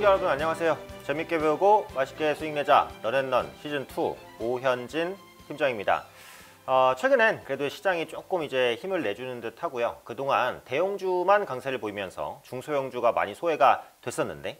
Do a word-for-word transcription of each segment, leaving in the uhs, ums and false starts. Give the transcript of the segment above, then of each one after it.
시청자 여러분 안녕하세요. 재밌게 배우고 맛있게 수익 내자 런앤런 시즌 투 오현진 팀장입니다. 어, 최근엔 그래도 시장이 조금 이제 힘을 내주는 듯 하고요. 그동안 대형주만 강세를 보이면서 중소형주가 많이 소외가 됐었는데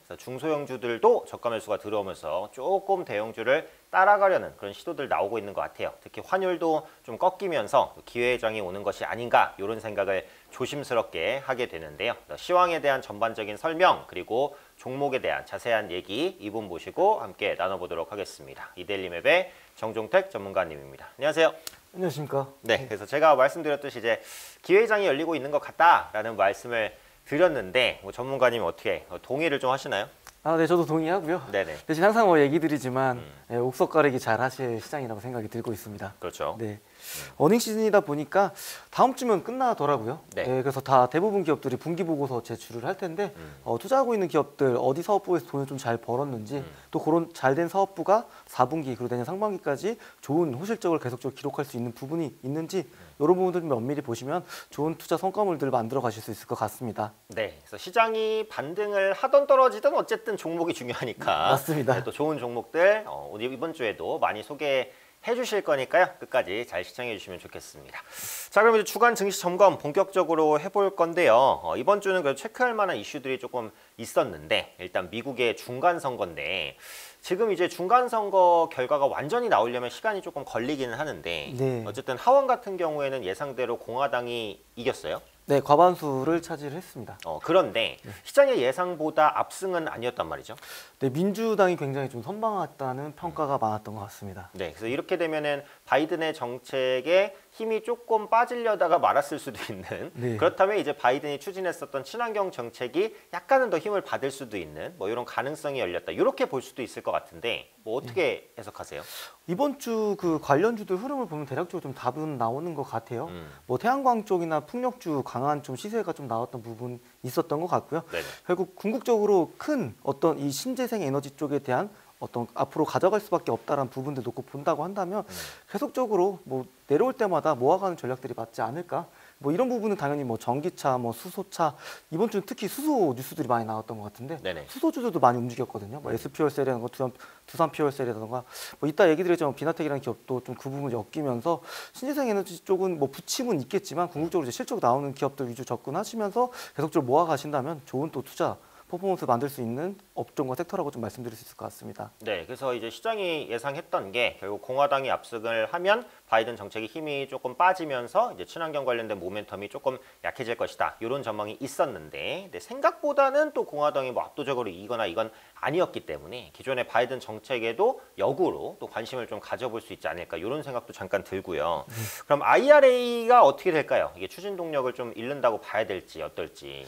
중소형주들도 저가 매수가 들어오면서 조금 대형주를 따라가려는 그런 시도들 나오고 있는 것 같아요. 특히 환율도 좀 꺾이면서 기회장이 오는 것이 아닌가 이런 생각을 조심스럽게 하게 되는데요. 시황에 대한 전반적인 설명 그리고 종목에 대한 자세한 얘기 이분 모시고 함께 나눠보도록 하겠습니다. 이데일리맵의 정종택 전문가님입니다. 안녕하세요. 안녕하십니까. 네, 그래서 제가 말씀드렸듯이 이제 기회장이 열리고 있는 것 같다라는 말씀을 드렸는데 뭐 전문가님 어떻게 동의를 좀 하시나요? 아, 네, 저도 동의하고요. 네네. 대신 항상 뭐 얘기 드리지만 음. 예, 옥석 가리기 잘 하실 시장이라고 생각이 들고 있습니다. 그렇죠. 네. 음. 어닝 시즌이다 보니까 다음 주면 끝나더라고요. 네. 예, 그래서 다 대부분 기업들이 분기 보고서 제출을 할 텐데 음. 어, 투자하고 있는 기업들 어디 사업부에서 돈을 좀 잘 벌었는지 음. 또 그런 잘된 사업부가 사 분기 그리고 내년 상반기까지 좋은 호실적을 계속적으로 기록할 수 있는 부분이 있는지 음. 이런 부분들 면밀히 보시면 좋은 투자 성과물들을 만들어 가실 수 있을 것 같습니다. 네, 그래서 시장이 반등을 하던 떨어지든 어쨌든 종목이 중요하니까 맞습니다. 네, 또 좋은 종목들 어, 이번 주에도 많이 소개해 주실 거니까요. 끝까지 잘 시청해 주시면 좋겠습니다. 자, 그럼 이제 주간 증시 점검 본격적으로 해볼 건데요. 어, 이번 주는 그래도 체크할 만한 이슈들이 조금 있었는데 일단 미국의 중간 선거인데 지금 이제 중간 선거 결과가 완전히 나오려면 시간이 조금 걸리기는 하는데 네. 어쨌든 하원 같은 경우에는 예상대로 공화당이 이겼어요. 네, 과반수를 차지를 했습니다. 어, 그런데 네. 시장의 예상보다 압승은 아니었단 말이죠. 네, 민주당이 굉장히 좀 선방했다는 평가가 많았던 것 같습니다. 네, 그래서 이렇게 되면은 바이든의 정책에 힘이 조금 빠지려다가 말았을 수도 있는 네. 그렇다면 이제 바이든이 추진했었던 친환경 정책이 약간은 더 힘을 받을 수도 있는 뭐 이런 가능성이 열렸다. 이렇게 볼 수도 있을 것 같은데 뭐 어떻게 해석하세요? 이번 주 그 관련주들 흐름을 보면 대략적으로 좀 답은 나오는 것 같아요. 음. 뭐 태양광 쪽이나 풍력주 강한 좀 시세가 좀 나왔던 부분 있었던 것 같고요. 네네. 결국 궁극적으로 큰 어떤 이 신재생 에너지 쪽에 대한 어떤 앞으로 가져갈 수밖에 없다라는 부분들 놓고 본다고 한다면 음. 계속적으로 뭐 내려올 때마다 모아가는 전략들이 맞지 않을까? 뭐 이런 부분은 당연히 뭐 전기차, 뭐 수소차 이번 주는 특히 수소 뉴스들이 많이 나왔던 것 같은데 네네. 수소주들도 많이 움직였거든요. 뭐 에스피얼셀이라든가 두산 두산 피얼셀이라든가 뭐 이따 얘기 드리겠지만 비나텍이라는 기업도 좀 그 부분이 엮이면서 신재생 에너지 쪽은 뭐 부침은 있겠지만 궁극적으로 이제 실적 나오는 기업들 위주 접근하시면서 계속적으로 모아 가신다면 좋은 또 투자 퍼포먼스 만들 수 있는 업종과 섹터라고 좀 말씀드릴 수 있을 것 같습니다. 네, 그래서 이제 시장이 예상했던 게 결국 공화당이 압승을 하면 바이든 정책의 힘이 조금 빠지면서 이제 친환경 관련된 모멘텀이 조금 약해질 것이다. 이런 전망이 있었는데 근데 생각보다는 또 공화당이 뭐 압도적으로 이기거나 이건 아니었기 때문에 기존의 바이든 정책에도 역으로 또 관심을 좀 가져볼 수 있지 않을까 이런 생각도 잠깐 들고요. 음. 그럼 아이알에이가 어떻게 될까요? 이게 추진 동력을 좀 잃는다고 봐야 될지 어떨지.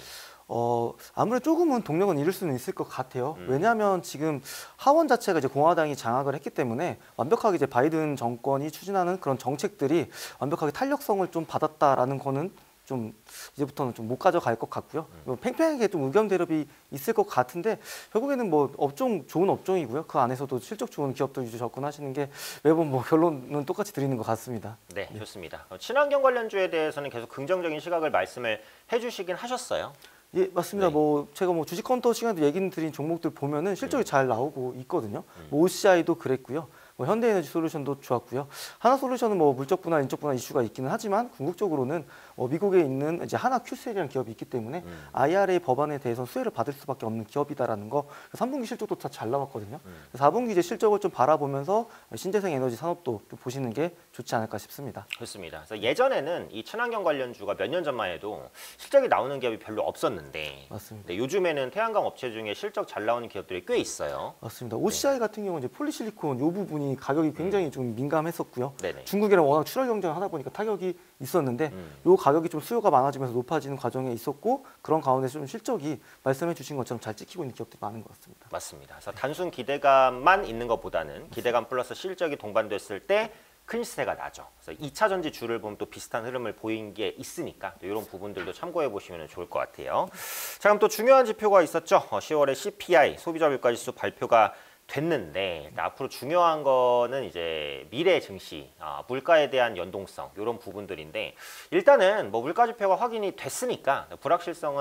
어, 아무래도 조금은 동력은 잃을 수는 있을 것 같아요. 음. 왜냐하면 지금 하원 자체가 이제 공화당이 장악을 했기 때문에 완벽하게 이제 바이든 정권이 추진하는 그런 정책들이 완벽하게 탄력성을 좀 받았다라는 거는 좀 이제부터는 좀 못 가져갈 것 같고요. 음. 팽팽하게 좀 의견 대립이 있을 것 같은데 결국에는 뭐 업종 좋은 업종이고요. 그 안에서도 실적 좋은 기업들 위주 접근하시는 게 매번 뭐 결론은 똑같이 드리는 것 같습니다. 네, 네. 좋습니다. 친환경 관련주에 대해서는 계속 긍정적인 시각을 말씀을 해주시긴 하셨어요. 예, 맞습니다. 네. 뭐 제가 뭐 주식 컨터 시간에도 얘기 드린 종목들 보면은 실적이 음. 잘 나오고 있거든요. 음. 뭐 오씨아이도 그랬고요. 뭐 현대에너지 솔루션도 좋았고요. 하나솔루션은 뭐 물적 분할, 인적 분할 이슈가 있기는 하지만 궁극적으로는 어 미국에 있는 이제 하나 큐셀이라는 기업이 있기 때문에 음. 아이알에이 법안에 대해서 수혜를 받을 수밖에 없는 기업이다라는 거. 삼 분기 실적도 다 잘 나왔거든요. 음. 사 분기 이제 실적을 좀 바라보면서 신재생 에너지 산업도 좀 보시는 게 좋지 않을까 싶습니다. 좋습니다. 그래서 예전에는 이 친환경 관련주가 몇 년 전만 해도 실적이 나오는 기업이 별로 없었는데 맞습니다. 네, 요즘에는 태양광 업체 중에 실적 잘 나오는 기업들이 꽤 있어요. 맞습니다. 오씨아이 네. 같은 경우는 이제 폴리실리콘 이 부분이 가격이 굉장히 음. 좀 민감했었고요. 네네. 중국이랑 워낙 출하 경쟁을 하다 보니까 타격이 있었는데 음. 요 가격이 좀 수요가 많아지면서 높아지는 과정에 있었고 그런 가운데서 좀 실적이 말씀해 주신 것처럼 잘 찍히고 있는 기업들이 많은 것 같습니다. 맞습니다. 그래서 단순 기대감만 있는 것보다는 기대감 플러스 실적이 동반됐을 때 큰 시세가 나죠. 그래서 이 차 전지 주를 보면 또 비슷한 흐름을 보인 게 있으니까 또 이런 부분들도 참고해 보시면 좋을 것 같아요. 자, 그럼 또 중요한 지표가 있었죠. 시월에 씨피아이 소비자 물가지수 발표가 됐는데 앞으로 중요한 거는 이제 미래 증시, 아, 물가에 대한 연동성 이런 부분들인데 일단은 뭐 물가 지표가 확인이 됐으니까 불확실성은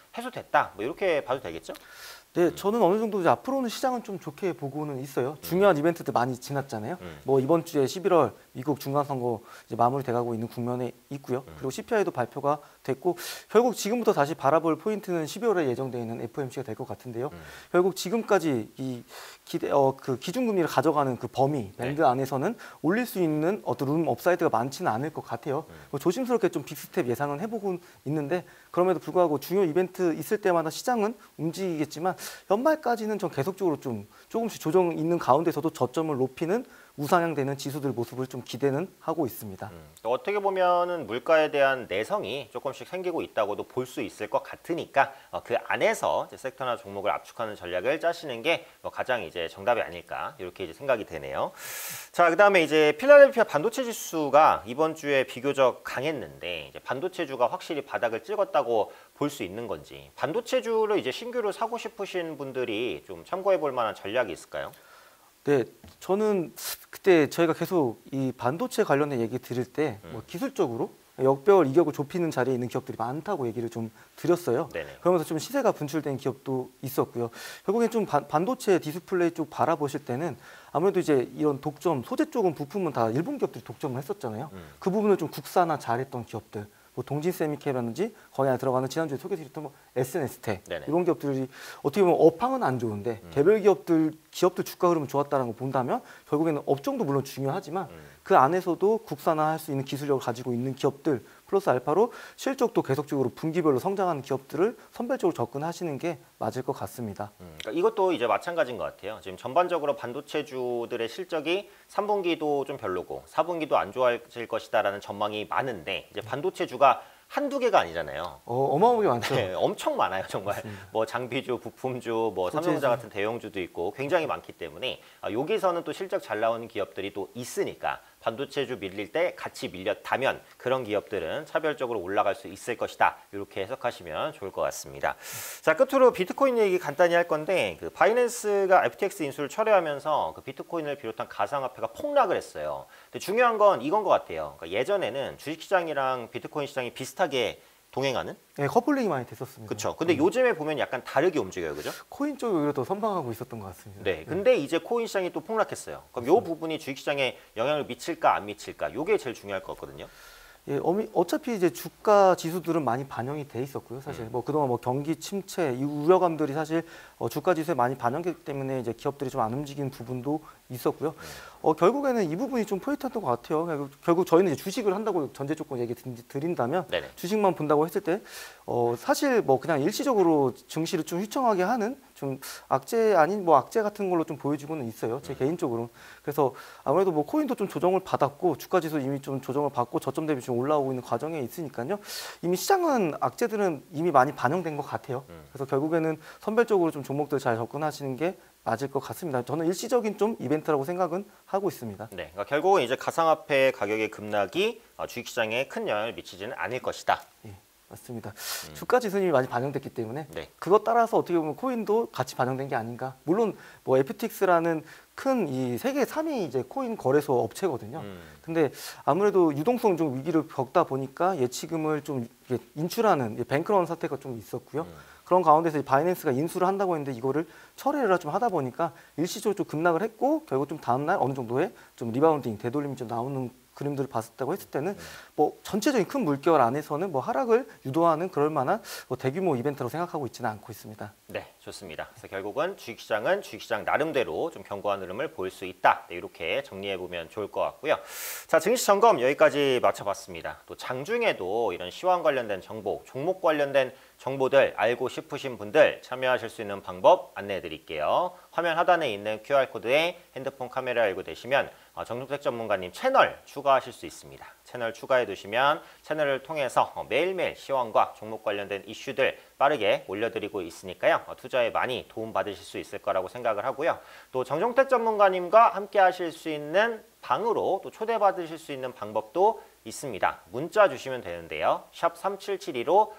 해소됐다. 뭐 이렇게 봐도 되겠죠? 네, 저는 어느 정도 이제 앞으로는 시장은 좀 좋게 보고는 있어요. 중요한 이벤트들 많이 지났잖아요. 음. 뭐 이번 주에 십일월 미국 중간선거 이제 마무리돼가고 있는 국면에 있고요. 그리고 씨피아이도 발표가 됐고 결국 지금부터 다시 바라볼 포인트는 십이월에 예정되어 있는 에프오엠씨가 될 것 같은데요. 음. 결국 지금까지 이 기대 어 그 기준금리를 가져가는 그 범위 밴드 네. 안에서는 올릴 수 있는 어떤 룸 업사이드가 많지는 않을 것 같아요. 음. 뭐 조심스럽게 좀 빅스텝 예상은 해보고 있는데 그럼에도 불구하고 중요 이벤트 있을 때마다 시장은 움직이겠지만 연말까지는 좀 계속적으로 좀 조금씩 조정 있는 가운데서도 저점을 높이는 우상향되는 지수들 모습을 좀 기대는 하고 있습니다. 음, 또 어떻게 보면은 물가에 대한 내성이 조금씩 생기고 있다고도 볼 수 있을 것 같으니까 어, 그 안에서 이제 섹터나 종목을 압축하는 전략을 짜시는 게 뭐 가장 이제 정답이 아닐까 이렇게 이제 생각이 되네요. 자, 그다음에 이제 필라델피아 반도체 지수가 이번 주에 비교적 강했는데 이제 반도체주가 확실히 바닥을 찍었다고 볼 수 있는 건지 반도체주를 이제 신규로 사고 싶으신 분들이 좀 참고해 볼 만한 전략이 있을까요? 네, 저는 그때 저희가 계속 이 반도체 관련된 얘기 드릴 때 뭐 기술적으로 역배열 이격을 좁히는 자리에 있는 기업들이 많다고 얘기를 좀 드렸어요. 네네. 그러면서 좀 시세가 분출된 기업도 있었고요. 결국엔 좀 반, 반도체 디스플레이 쪽 바라보실 때는 아무래도 이제 이런 독점, 소재 쪽은 부품은 다 일본 기업들이 독점을 했었잖아요. 음. 그 부분을 좀 국산화 잘했던 기업들. 뭐 동진세미케라든지 거기 안에 들어가는 지난주에 소개드렸던 뭐 에스엔에스텍 네네. 이런 기업들이 어떻게 보면 업황은 안 좋은데 음. 개별 기업들 기업들 주가 흐름이 좋았다는 걸 본다면 결국에는 업종도 물론 중요하지만 음. 그 안에서도 국산화할 수 있는 기술력을 가지고 있는 기업들 플러스 알파로 실적도 계속적으로 분기별로 성장하는 기업들을 선별적으로 접근하시는 게 맞을 것 같습니다. 음, 그러니까 이것도 이제 마찬가지인 것 같아요. 지금 전반적으로 반도체주들의 실적이 삼 분기도 좀 별로고 사 분기도 안 좋아질 것이다라는 전망이 많은데 이제 반도체주가 한두 개가 아니잖아요. 어, 어마어마하게 많죠. 네, 엄청 많아요, 정말. 뭐 장비주, 부품주, 뭐 소재주. 삼성전자 같은 대형주도 있고 굉장히 많기 때문에 아, 여기서는 또 실적 잘 나오는 기업들이 또 있으니까 반도체주 밀릴 때 같이 밀렸다면 그런 기업들은 차별적으로 올라갈 수 있을 것이다. 이렇게 해석하시면 좋을 것 같습니다. 자, 끝으로 비트코인 얘기 간단히 할 건데 그 바이낸스가 에프티엑스 인수를 철회하면서 그 비트코인을 비롯한 가상화폐가 폭락을 했어요. 근데 중요한 건 이건 것 같아요. 그러니까 예전에는 주식시장이랑 비트코인 시장이 비슷하게 동행하는? 네, 커플링이 많이 됐었습니다. 그렇죠. 근데 요즘에 보면 약간 다르게 움직여요, 그죠? 코인 쪽이 오히려 더 선방하고 있었던 것 같습니다. 네. 근데 이제 코인 시장이 또 폭락했어요. 그럼 요 부분이 주식시장에 영향을 미칠까 안 미칠까? 요게 제일 중요할 것 같거든요. 예, 어미, 어차피 이제 주가 지수들은 많이 반영이 돼 있었고요. 사실 음. 뭐 그동안 뭐 경기 침체 이 우려감들이 사실 어, 주가 지수에 많이 반영됐기 때문에 이제 기업들이 좀 안 움직이는 부분도 있었고요. 어, 결국에는 이 부분이 좀 포인트였던 것 같아요. 결국, 결국 저희는 이제 주식을 한다고 전제 조건 얘기 드- 드린다면 네네. 주식만 본다고 했을 때 어, 사실 뭐 그냥 일시적으로 증시를 좀 휘청하게 하는 좀 악재 아닌 뭐 악재 같은 걸로 좀 보여지고는 있어요. 제 개인적으로. 그래서 아무래도 뭐 코인도 좀 조정을 받았고 주가 지수 이미 좀 조정을 받고 저점 대비 좀 올라오고 있는 과정에 있으니까요. 이미 시장은 악재들은 이미 많이 반영된 것 같아요. 음. 그래서 결국에는 선별적으로 좀 종목들 잘 접근하시는 게 맞을 것 같습니다. 저는 일시적인 좀 이벤트라고 생각은 하고 있습니다. 네. 그러니까 결국은 이제 가상화폐 가격의 급락이 어, 주식시장에 큰 영향을 미치지는 않을 것이다. 예, 맞습니다. 주가 지수님이 많이 반영됐기 때문에 네. 그것 따라서 어떻게 보면 코인도 같이 반영된 게 아닌가. 물론 뭐 에프티엑스라는 큰 이 세계 삼 위 이제 코인 거래소 업체거든요. 음. 근데 아무래도 유동성 좀 위기를 겪다 보니까 예치금을 좀 이렇게 인출하는 이 뱅크런 사태가 좀 있었고요. 음. 그런 가운데서 이 바이낸스가 인수를 한다고 했는데 이거를 철회를 좀 하다 보니까 일시적으로 좀 급락을 했고 결국 좀 다음날 어느 정도의 좀 리바운딩 되돌림이 좀 나오는 그림들을 봤다고 했을 때는 뭐 전체적인 큰 물결 안에서는 뭐 하락을 유도하는 그럴 만한 뭐 대규모 이벤트로 생각하고 있지는 않고 있습니다. 네, 좋습니다. 그래서 결국은 주식시장은 주식시장 나름대로 좀 견고한 흐름을 보일 수 있다. 네, 이렇게 정리해 보면 좋을 것 같고요. 자, 증시 점검 여기까지 마쳐봤습니다. 또 장중에도 이런 시황 관련된 정보, 종목 관련된 정보들 알고 싶으신 분들 참여하실 수 있는 방법 안내해 드릴게요. 화면 하단에 있는 큐알코드에 핸드폰 카메라 알고 되시면 어, 정종택 전문가님 채널 추가하실 수 있습니다. 채널 추가해 두시면 채널을 통해서 어, 매일매일 시황과 종목 관련된 이슈들 빠르게 올려드리고 있으니까요. 어, 투자에 많이 도움받으실 수 있을 거라고 생각을 하고요. 또 정종택 전문가님과 함께 하실 수 있는 방으로 또 초대받으실 수 있는 방법도 있습니다. 문자 주시면 되는데요. 샵 삼칠칠이로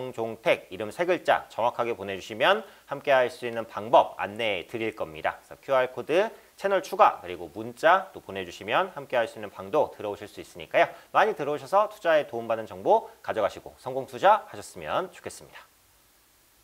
정종택 이름 세 글자 정확하게 보내주시면 함께 할 수 있는 방법 안내해 드릴 겁니다. 그래서 큐알코드 채널 추가 그리고 문자 또 보내주시면 함께 할 수 있는 방도 들어오실 수 있으니까요. 많이 들어오셔서 투자에 도움받는 정보 가져가시고 성공 투자 하셨으면 좋겠습니다.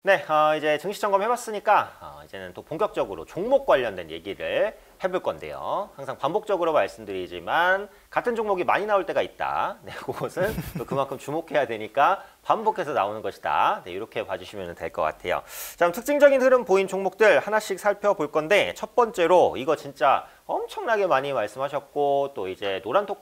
네, 어, 이제 증시 점검 해봤으니까 어, 이제는 또 본격적으로 종목 관련된 얘기를 해볼 건데요. 항상 반복적으로 말씀드리지만 같은 종목이 많이 나올 때가 있다. 네, 그것은 또 그만큼 주목해야 되니까 반복해서 나오는 것이다. 네, 이렇게 봐주시면 될 것 같아요. 자, 그럼 특징적인 흐름 보인 종목들 하나씩 살펴볼 건데 첫 번째로 이거 진짜 엄청나게 많이 말씀하셨고 또 이제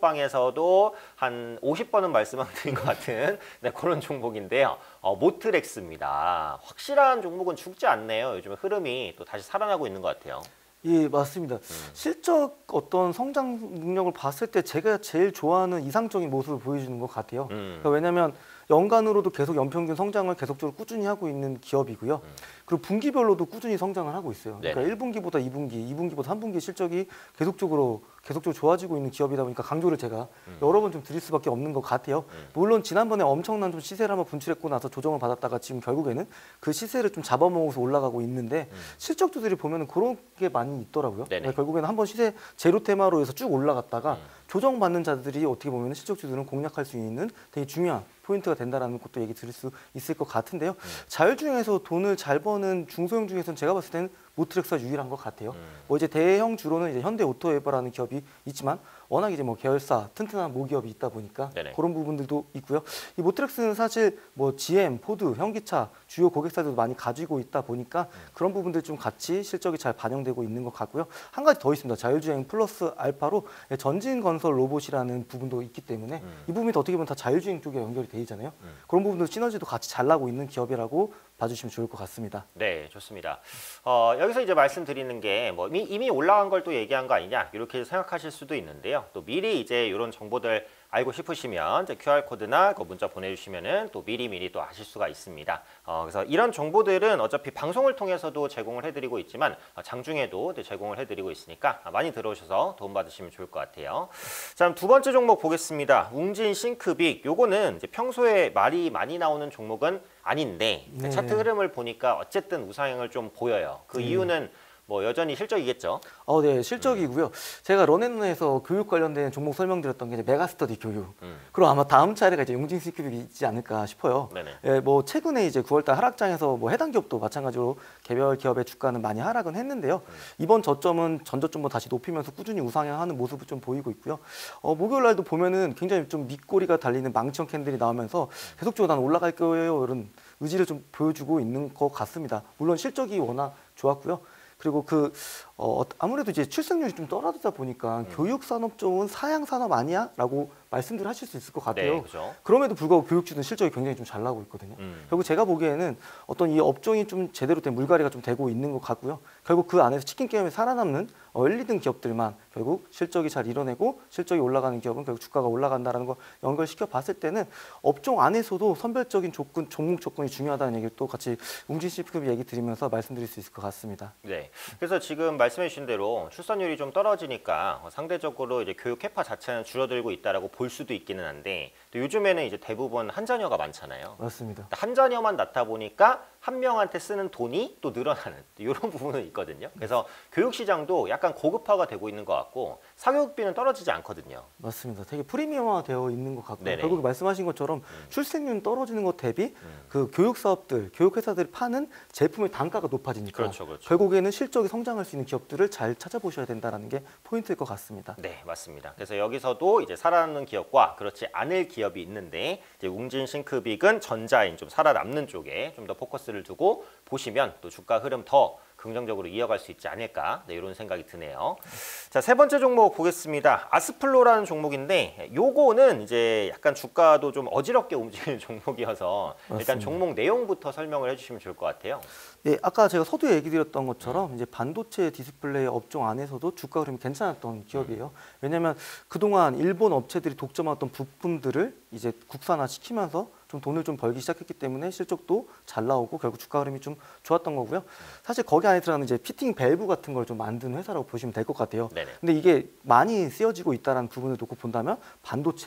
노란톡방에서도 한 오십 번은 말씀드린 것 같은 네, 그런 종목인데요. 어, 모트렉스입니다. 확실한 종목은 죽지 않네요. 요즘 흐름이 또 다시 살아나고 있는 것 같아요. 예, 맞습니다. 음. 실적 어떤 성장 능력을 봤을 때 제가 제일 좋아하는 이상적인 모습을 보여주는 것 같아요. 음. 그러니까 왜냐하면 연간으로도 계속 연평균 성장을 계속적으로 꾸준히 하고 있는 기업이고요. 음. 그리고 분기별로도 꾸준히 성장을 하고 있어요. 그러니까 일 분기보다 이 분기, 이 분기보다 삼 분기 실적이 계속적으로 계속적으로 좋아지고 있는 기업이다 보니까 강조를 제가 음. 여러 번 좀 드릴 수밖에 없는 것 같아요. 음. 물론 지난번에 엄청난 좀 시세를 한번 분출했고 나서 조정을 받았다가 지금 결국에는 그 시세를 좀 잡아먹어서 올라가고 있는데 음. 실적주들이 보면은 그런 게 많이 있더라고요. 그러니까 결국에는 한번 시세 제로 테마로 해서 쭉 올라갔다가 음. 조정받는 자들이 어떻게 보면 실적주들은 공략할 수 있는 되게 중요한 포인트가 된다라는 것도 얘기 드릴 수 있을 것 같은데요. 음. 자율 중에서 돈을 잘 버는 중소형 중에서는 제가 봤을 때는 모트렉스가 유일한 것 같아요. 음. 뭐 이제 대형 주로는 이제 현대오토에버라는 기업이 있지만 워낙 이제 뭐 계열사 튼튼한 모기업이 있다 보니까 네네. 그런 부분들도 있고요. 이 모트렉스는 사실 뭐 지엠, 포드, 현기차 주요 고객사들도 많이 가지고 있다 보니까 음. 그런 부분들 좀 같이 실적이 잘 반영되고 있는 것 같고요. 한 가지 더 있습니다. 자율주행 플러스 알파로 전진건설 로봇이라는 부분도 있기 때문에 음. 이 부분이 어떻게 보면 다 자율주행 쪽에 연결이 돼 있잖아요. 음. 그런 부분도 시너지도 같이 잘 나고 있는 기업이라고 봐주시면 좋을 것 같습니다. 네, 좋습니다. 어, 여기서 이제 말씀드리는 게 뭐 이미, 이미 올라간 걸 또 얘기한 거 아니냐 이렇게 생각하실 수도 있는데요. 또 미리 이제 이런 정보들 알고 싶으시면 이제 큐알코드나 그 문자 보내주시면은 또 미리미리 또 아실 수가 있습니다. 어, 그래서 이런 정보들은 어차피 방송을 통해서도 제공을 해드리고 있지만 장중에도 제공을 해드리고 있으니까 많이 들어오셔서 도움받으시면 좋을 것 같아요. 자, 두 번째 종목 보겠습니다. 웅진 싱크빅. 요거는 이제 평소에 말이 많이 나오는 종목은 아닌데 네. 차트 흐름을 보니까 어쨌든 우상향을 좀 보여요. 그 네. 이유는 뭐 여전히 실적이겠죠? 어, 네, 실적이고요. 음. 제가 런앤런에서 교육 관련된 종목 설명드렸던 게 이제 메가스터디 교육. 음. 그리고 아마 다음 차례가 이제 웅진 싱크빅이 있지 않을까 싶어요. 네네. 예, 뭐 최근에 이제 구월달 하락장에서 뭐 해당 기업도 마찬가지로 개별 기업의 주가는 많이 하락은 했는데요. 음. 이번 저점은 전저점보 다시 높이면서 꾸준히 우상향하는 모습을 좀 보이고 있고요. 어, 목요일 날도 보면은 굉장히 좀 밑꼬리가 달리는 망치형 캔들이 나오면서 계속적으로 난 올라갈 거예요 이런 의지를 좀 보여주고 있는 것 같습니다. 물론 실적이 워낙 좋았고요. 그리고 그 어, 아무래도 이제 출생률이 좀 떨어지다 보니까 음. 교육 산업 쪽은 사양 산업 아니야?라고 말씀들 하실 수 있을 것 같아요. 네, 그렇죠. 그럼에도 불구하고 교육주는 실적이 굉장히 좀 잘 나오고 있거든요. 음. 결국 제가 보기에는 어떤 이 업종이 좀 제대로 된 물갈이가 좀 되고 있는 것 같고요. 결국 그 안에서 치킨 게임에 살아남는 어, 일, 이 등 기업들만 결국 실적이 잘 이뤄내고 실적이 올라가는 기업은 결국 주가가 올라간다는 거 연결시켜 봤을 때는 업종 안에서도 선별적인 조건, 종목 조건이 중요하다는 얘기를 또 같이 웅진 싱크빅 얘기 드리면서 말씀드릴 수 있을 것 같습니다. 네. 그래서 지금 말씀해 주신 대로 출산율이 좀 떨어지니까 상대적으로 이제 교육 캐파 자체는 줄어들고 있다라고 볼 수도 있기는 한데 또 요즘에는 이제 대부분 한 자녀가 많잖아요. 맞습니다. 한 자녀만 낳다 보니까 한 명한테 쓰는 돈이 또 늘어나는 이런 부분은 있거든요. 그래서 교육 시장도 약간 고급화가 되고 있는 것 같고 사교육비는 떨어지지 않거든요. 맞습니다. 되게 프리미엄화 되어 있는 것 같고요. 결국 말씀하신 것처럼 음. 출생률 떨어지는 것 대비 음. 그 교육 사업들, 교육 회사들이 파는 제품의 단가가 높아지니까 그렇죠, 그렇죠. 결국에는 실적이 성장할 수 있는 기업들을 잘 찾아보셔야 된다는 게 포인트일 것 같습니다. 네, 맞습니다. 그래서 여기서도 이제 살아남는 기업과 그렇지 않을 기업이 있는데 이제 웅진 싱크빅은 전자인 좀 살아남는 쪽에 좀 더 포커스를 두고 보시면 또 주가 흐름 더 긍정적으로 이어갈 수 있지 않을까 네, 이런 생각이 드네요. 자, 세 번째 종목 보겠습니다. 아스플로라는 종목인데 요거는 이제 약간 주가도 좀 어지럽게 움직이는 종목이어서 맞습니다. 일단 종목 내용부터 설명을 해주시면 좋을 것 같아요. 네, 아까 제가 서두에 얘기 드렸던 것처럼 음. 이제 반도체 디스플레이 업종 안에서도 주가 흐름이 괜찮았던 기업이에요. 음. 왜냐하면 그동안 일본 업체들이 독점했던 부품들을 이제 국산화 시키면서 좀 돈을 좀 벌기 시작했기 때문에 실적도 잘 나오고 결국 주가 흐름이 좀 좋았던 거고요. 사실 거기 안에 들어가는 이제 피팅 밸브 같은 걸 좀 만드는 회사라고 보시면 될 것 같아요. 네네. 근데 이게 많이 쓰여지고 있다는 부분을 놓고 본다면 반도체,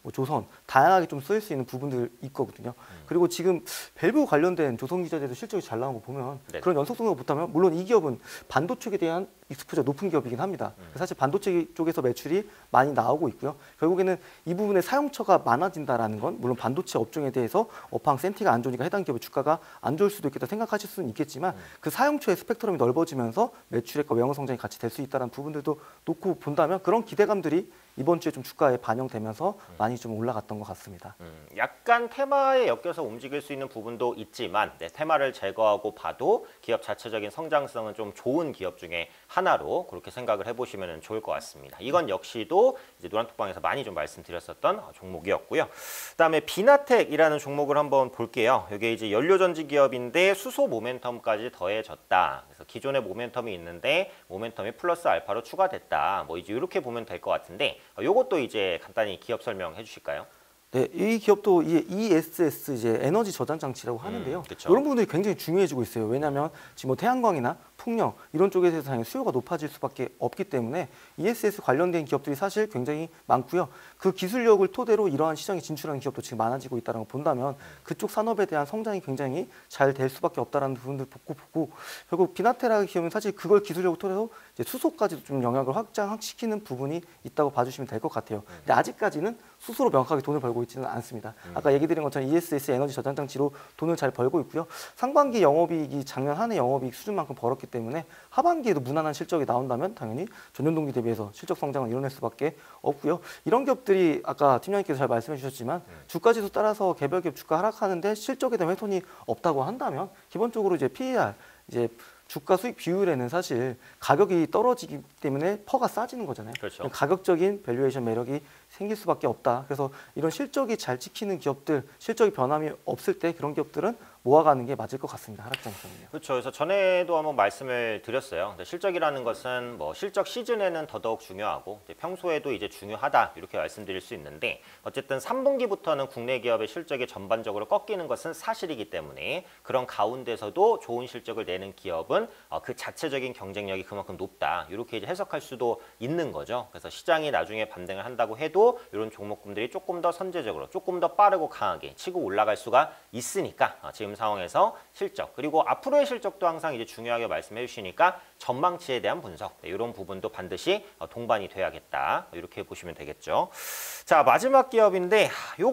뭐 조선 다양하게 좀 쓰일 수 있는 부분들 있거든요. 음. 그리고 지금 밸브 관련된 조선기자재도 실적이 잘 나온 거 보면 네. 그런 연속성을 못하면 물론 이 기업은 반도체 쪽에 대한 익스포저 높은 기업이긴 합니다. 음. 사실 반도체 쪽에서 매출이 많이 나오고 있고요. 결국에는 이 부분에 사용처가 많아진다라는 건 물론 반도체 업종에 대해서 업황 센티가 안 좋으니까 해당 기업의 주가가 안 좋을 수도 있겠다 생각하실 수는 있겠지만 음. 그 사용처의 스펙트럼이 넓어지면서 매출액과 외형 성장이 같이 될 수 있다는 부분들도 놓고 본다면 그런 기대감들이 이번 주에 좀 주가에 반영되면서 음. 많이 좀 올라갔던 것 같습니다. 음, 약간 테마에 엮여서 움직일 수 있는 부분도 있지만 네, 테마를 제거하고 봐도 기업 자체적인 성장성은 좀 좋은 기업 중에 하나로 그렇게 생각을 해보시면 좋을 것 같습니다. 이건 역시도 이제 노란톡방에서 많이 좀 말씀드렸었던 종목이었고요. 그다음에 비나텍이라는 종목을 한번 볼게요. 이게 이제 연료전지 기업인데 수소 모멘텀까지 더해졌다. 그래서 기존의 모멘텀이 있는데 모멘텀이 플러스 알파로 추가됐다. 뭐 이제 이렇게 보면 될 것 같은데. 요것도 이제 간단히 기업 설명해 주실까요? 네, 이 기업도 이 이에스에스 이제 에너지 저장 장치라고 하는데요. 음, 이런 부분들이 굉장히 중요해지고 있어요. 왜냐하면 지금 뭐 태양광이나 풍력 이런 쪽에 대해서 당연히 수요가 높아질 수밖에 없기 때문에 이에스에스 관련된 기업들이 사실 굉장히 많고요. 그 기술력을 토대로 이러한 시장에 진출하는 기업도 지금 많아지고 있다는 걸 본다면 그쪽 산업에 대한 성장이 굉장히 잘 될 수밖에 없다는 부분들 보고 보고 결국 비나테라 기업은 사실 그걸 기술력을 토대로 이제 수소까지도 좀 영향을 확장시키는 부분이 있다고 봐주시면 될 것 같아요. 근데 아직까지는 수소로 명확하게 돈을 벌고 있지는 않습니다. 아까 얘기 드린 것처럼 이에스에스 에너지 저장 장치로 돈을 잘 벌고 있고요. 상반기 영업이익이 작년 한 해 영업이익 수준만큼 벌었기 때문에 하반기에도 무난한 실적이 나온다면 당연히 전년 동기 대비해서 실적 성장을 이뤄낼 수밖에 없고요. 이런 기업들이 아까 팀장님께서 잘 말씀해 주셨지만 주가지수 따라서 개별 기업 주가 하락하는데 실적에 대한 훼손이 없다고 한다면 기본적으로 이제 피이알 이제 주가 수익 비율에는 사실 가격이 떨어지기 때문에 퍼가 싸지는 거잖아요. 그렇죠. 가격적인 밸류에이션 매력이 생길 수밖에 없다. 그래서 이런 실적이 잘 찍히는 기업들, 실적이 변함이 없을 때 그런 기업들은 모아가는 게 맞을 것 같습니다. 하락장에서는요. 그렇죠. 그래서 전에도 한번 말씀을 드렸어요. 근데 실적이라는 것은 뭐 실적 시즌에는 더더욱 중요하고 이제 평소에도 이제 중요하다 이렇게 말씀드릴 수 있는데 어쨌든 삼 분기부터는 국내 기업의 실적이 전반적으로 꺾이는 것은 사실이기 때문에 그런 가운데서도 좋은 실적을 내는 기업은 어, 그 자체적인 경쟁력이 그만큼 높다 이렇게 이제 해석할 수도 있는 거죠. 그래서 시장이 나중에 반등을 한다고 해도 이런 종목군들이 조금 더 선제적으로 조금 더 빠르고 강하게 치고 올라갈 수가 있으니까 어, 지금 상황에서 실적 그리고 앞으로의 실적도 항상 이제 중요하게 말씀해 주시니까 전망치에 대한 분석 네, 이런 부분도 반드시 동반이 돼야겠다 이렇게 보시면 되겠죠. 자 마지막 기업인데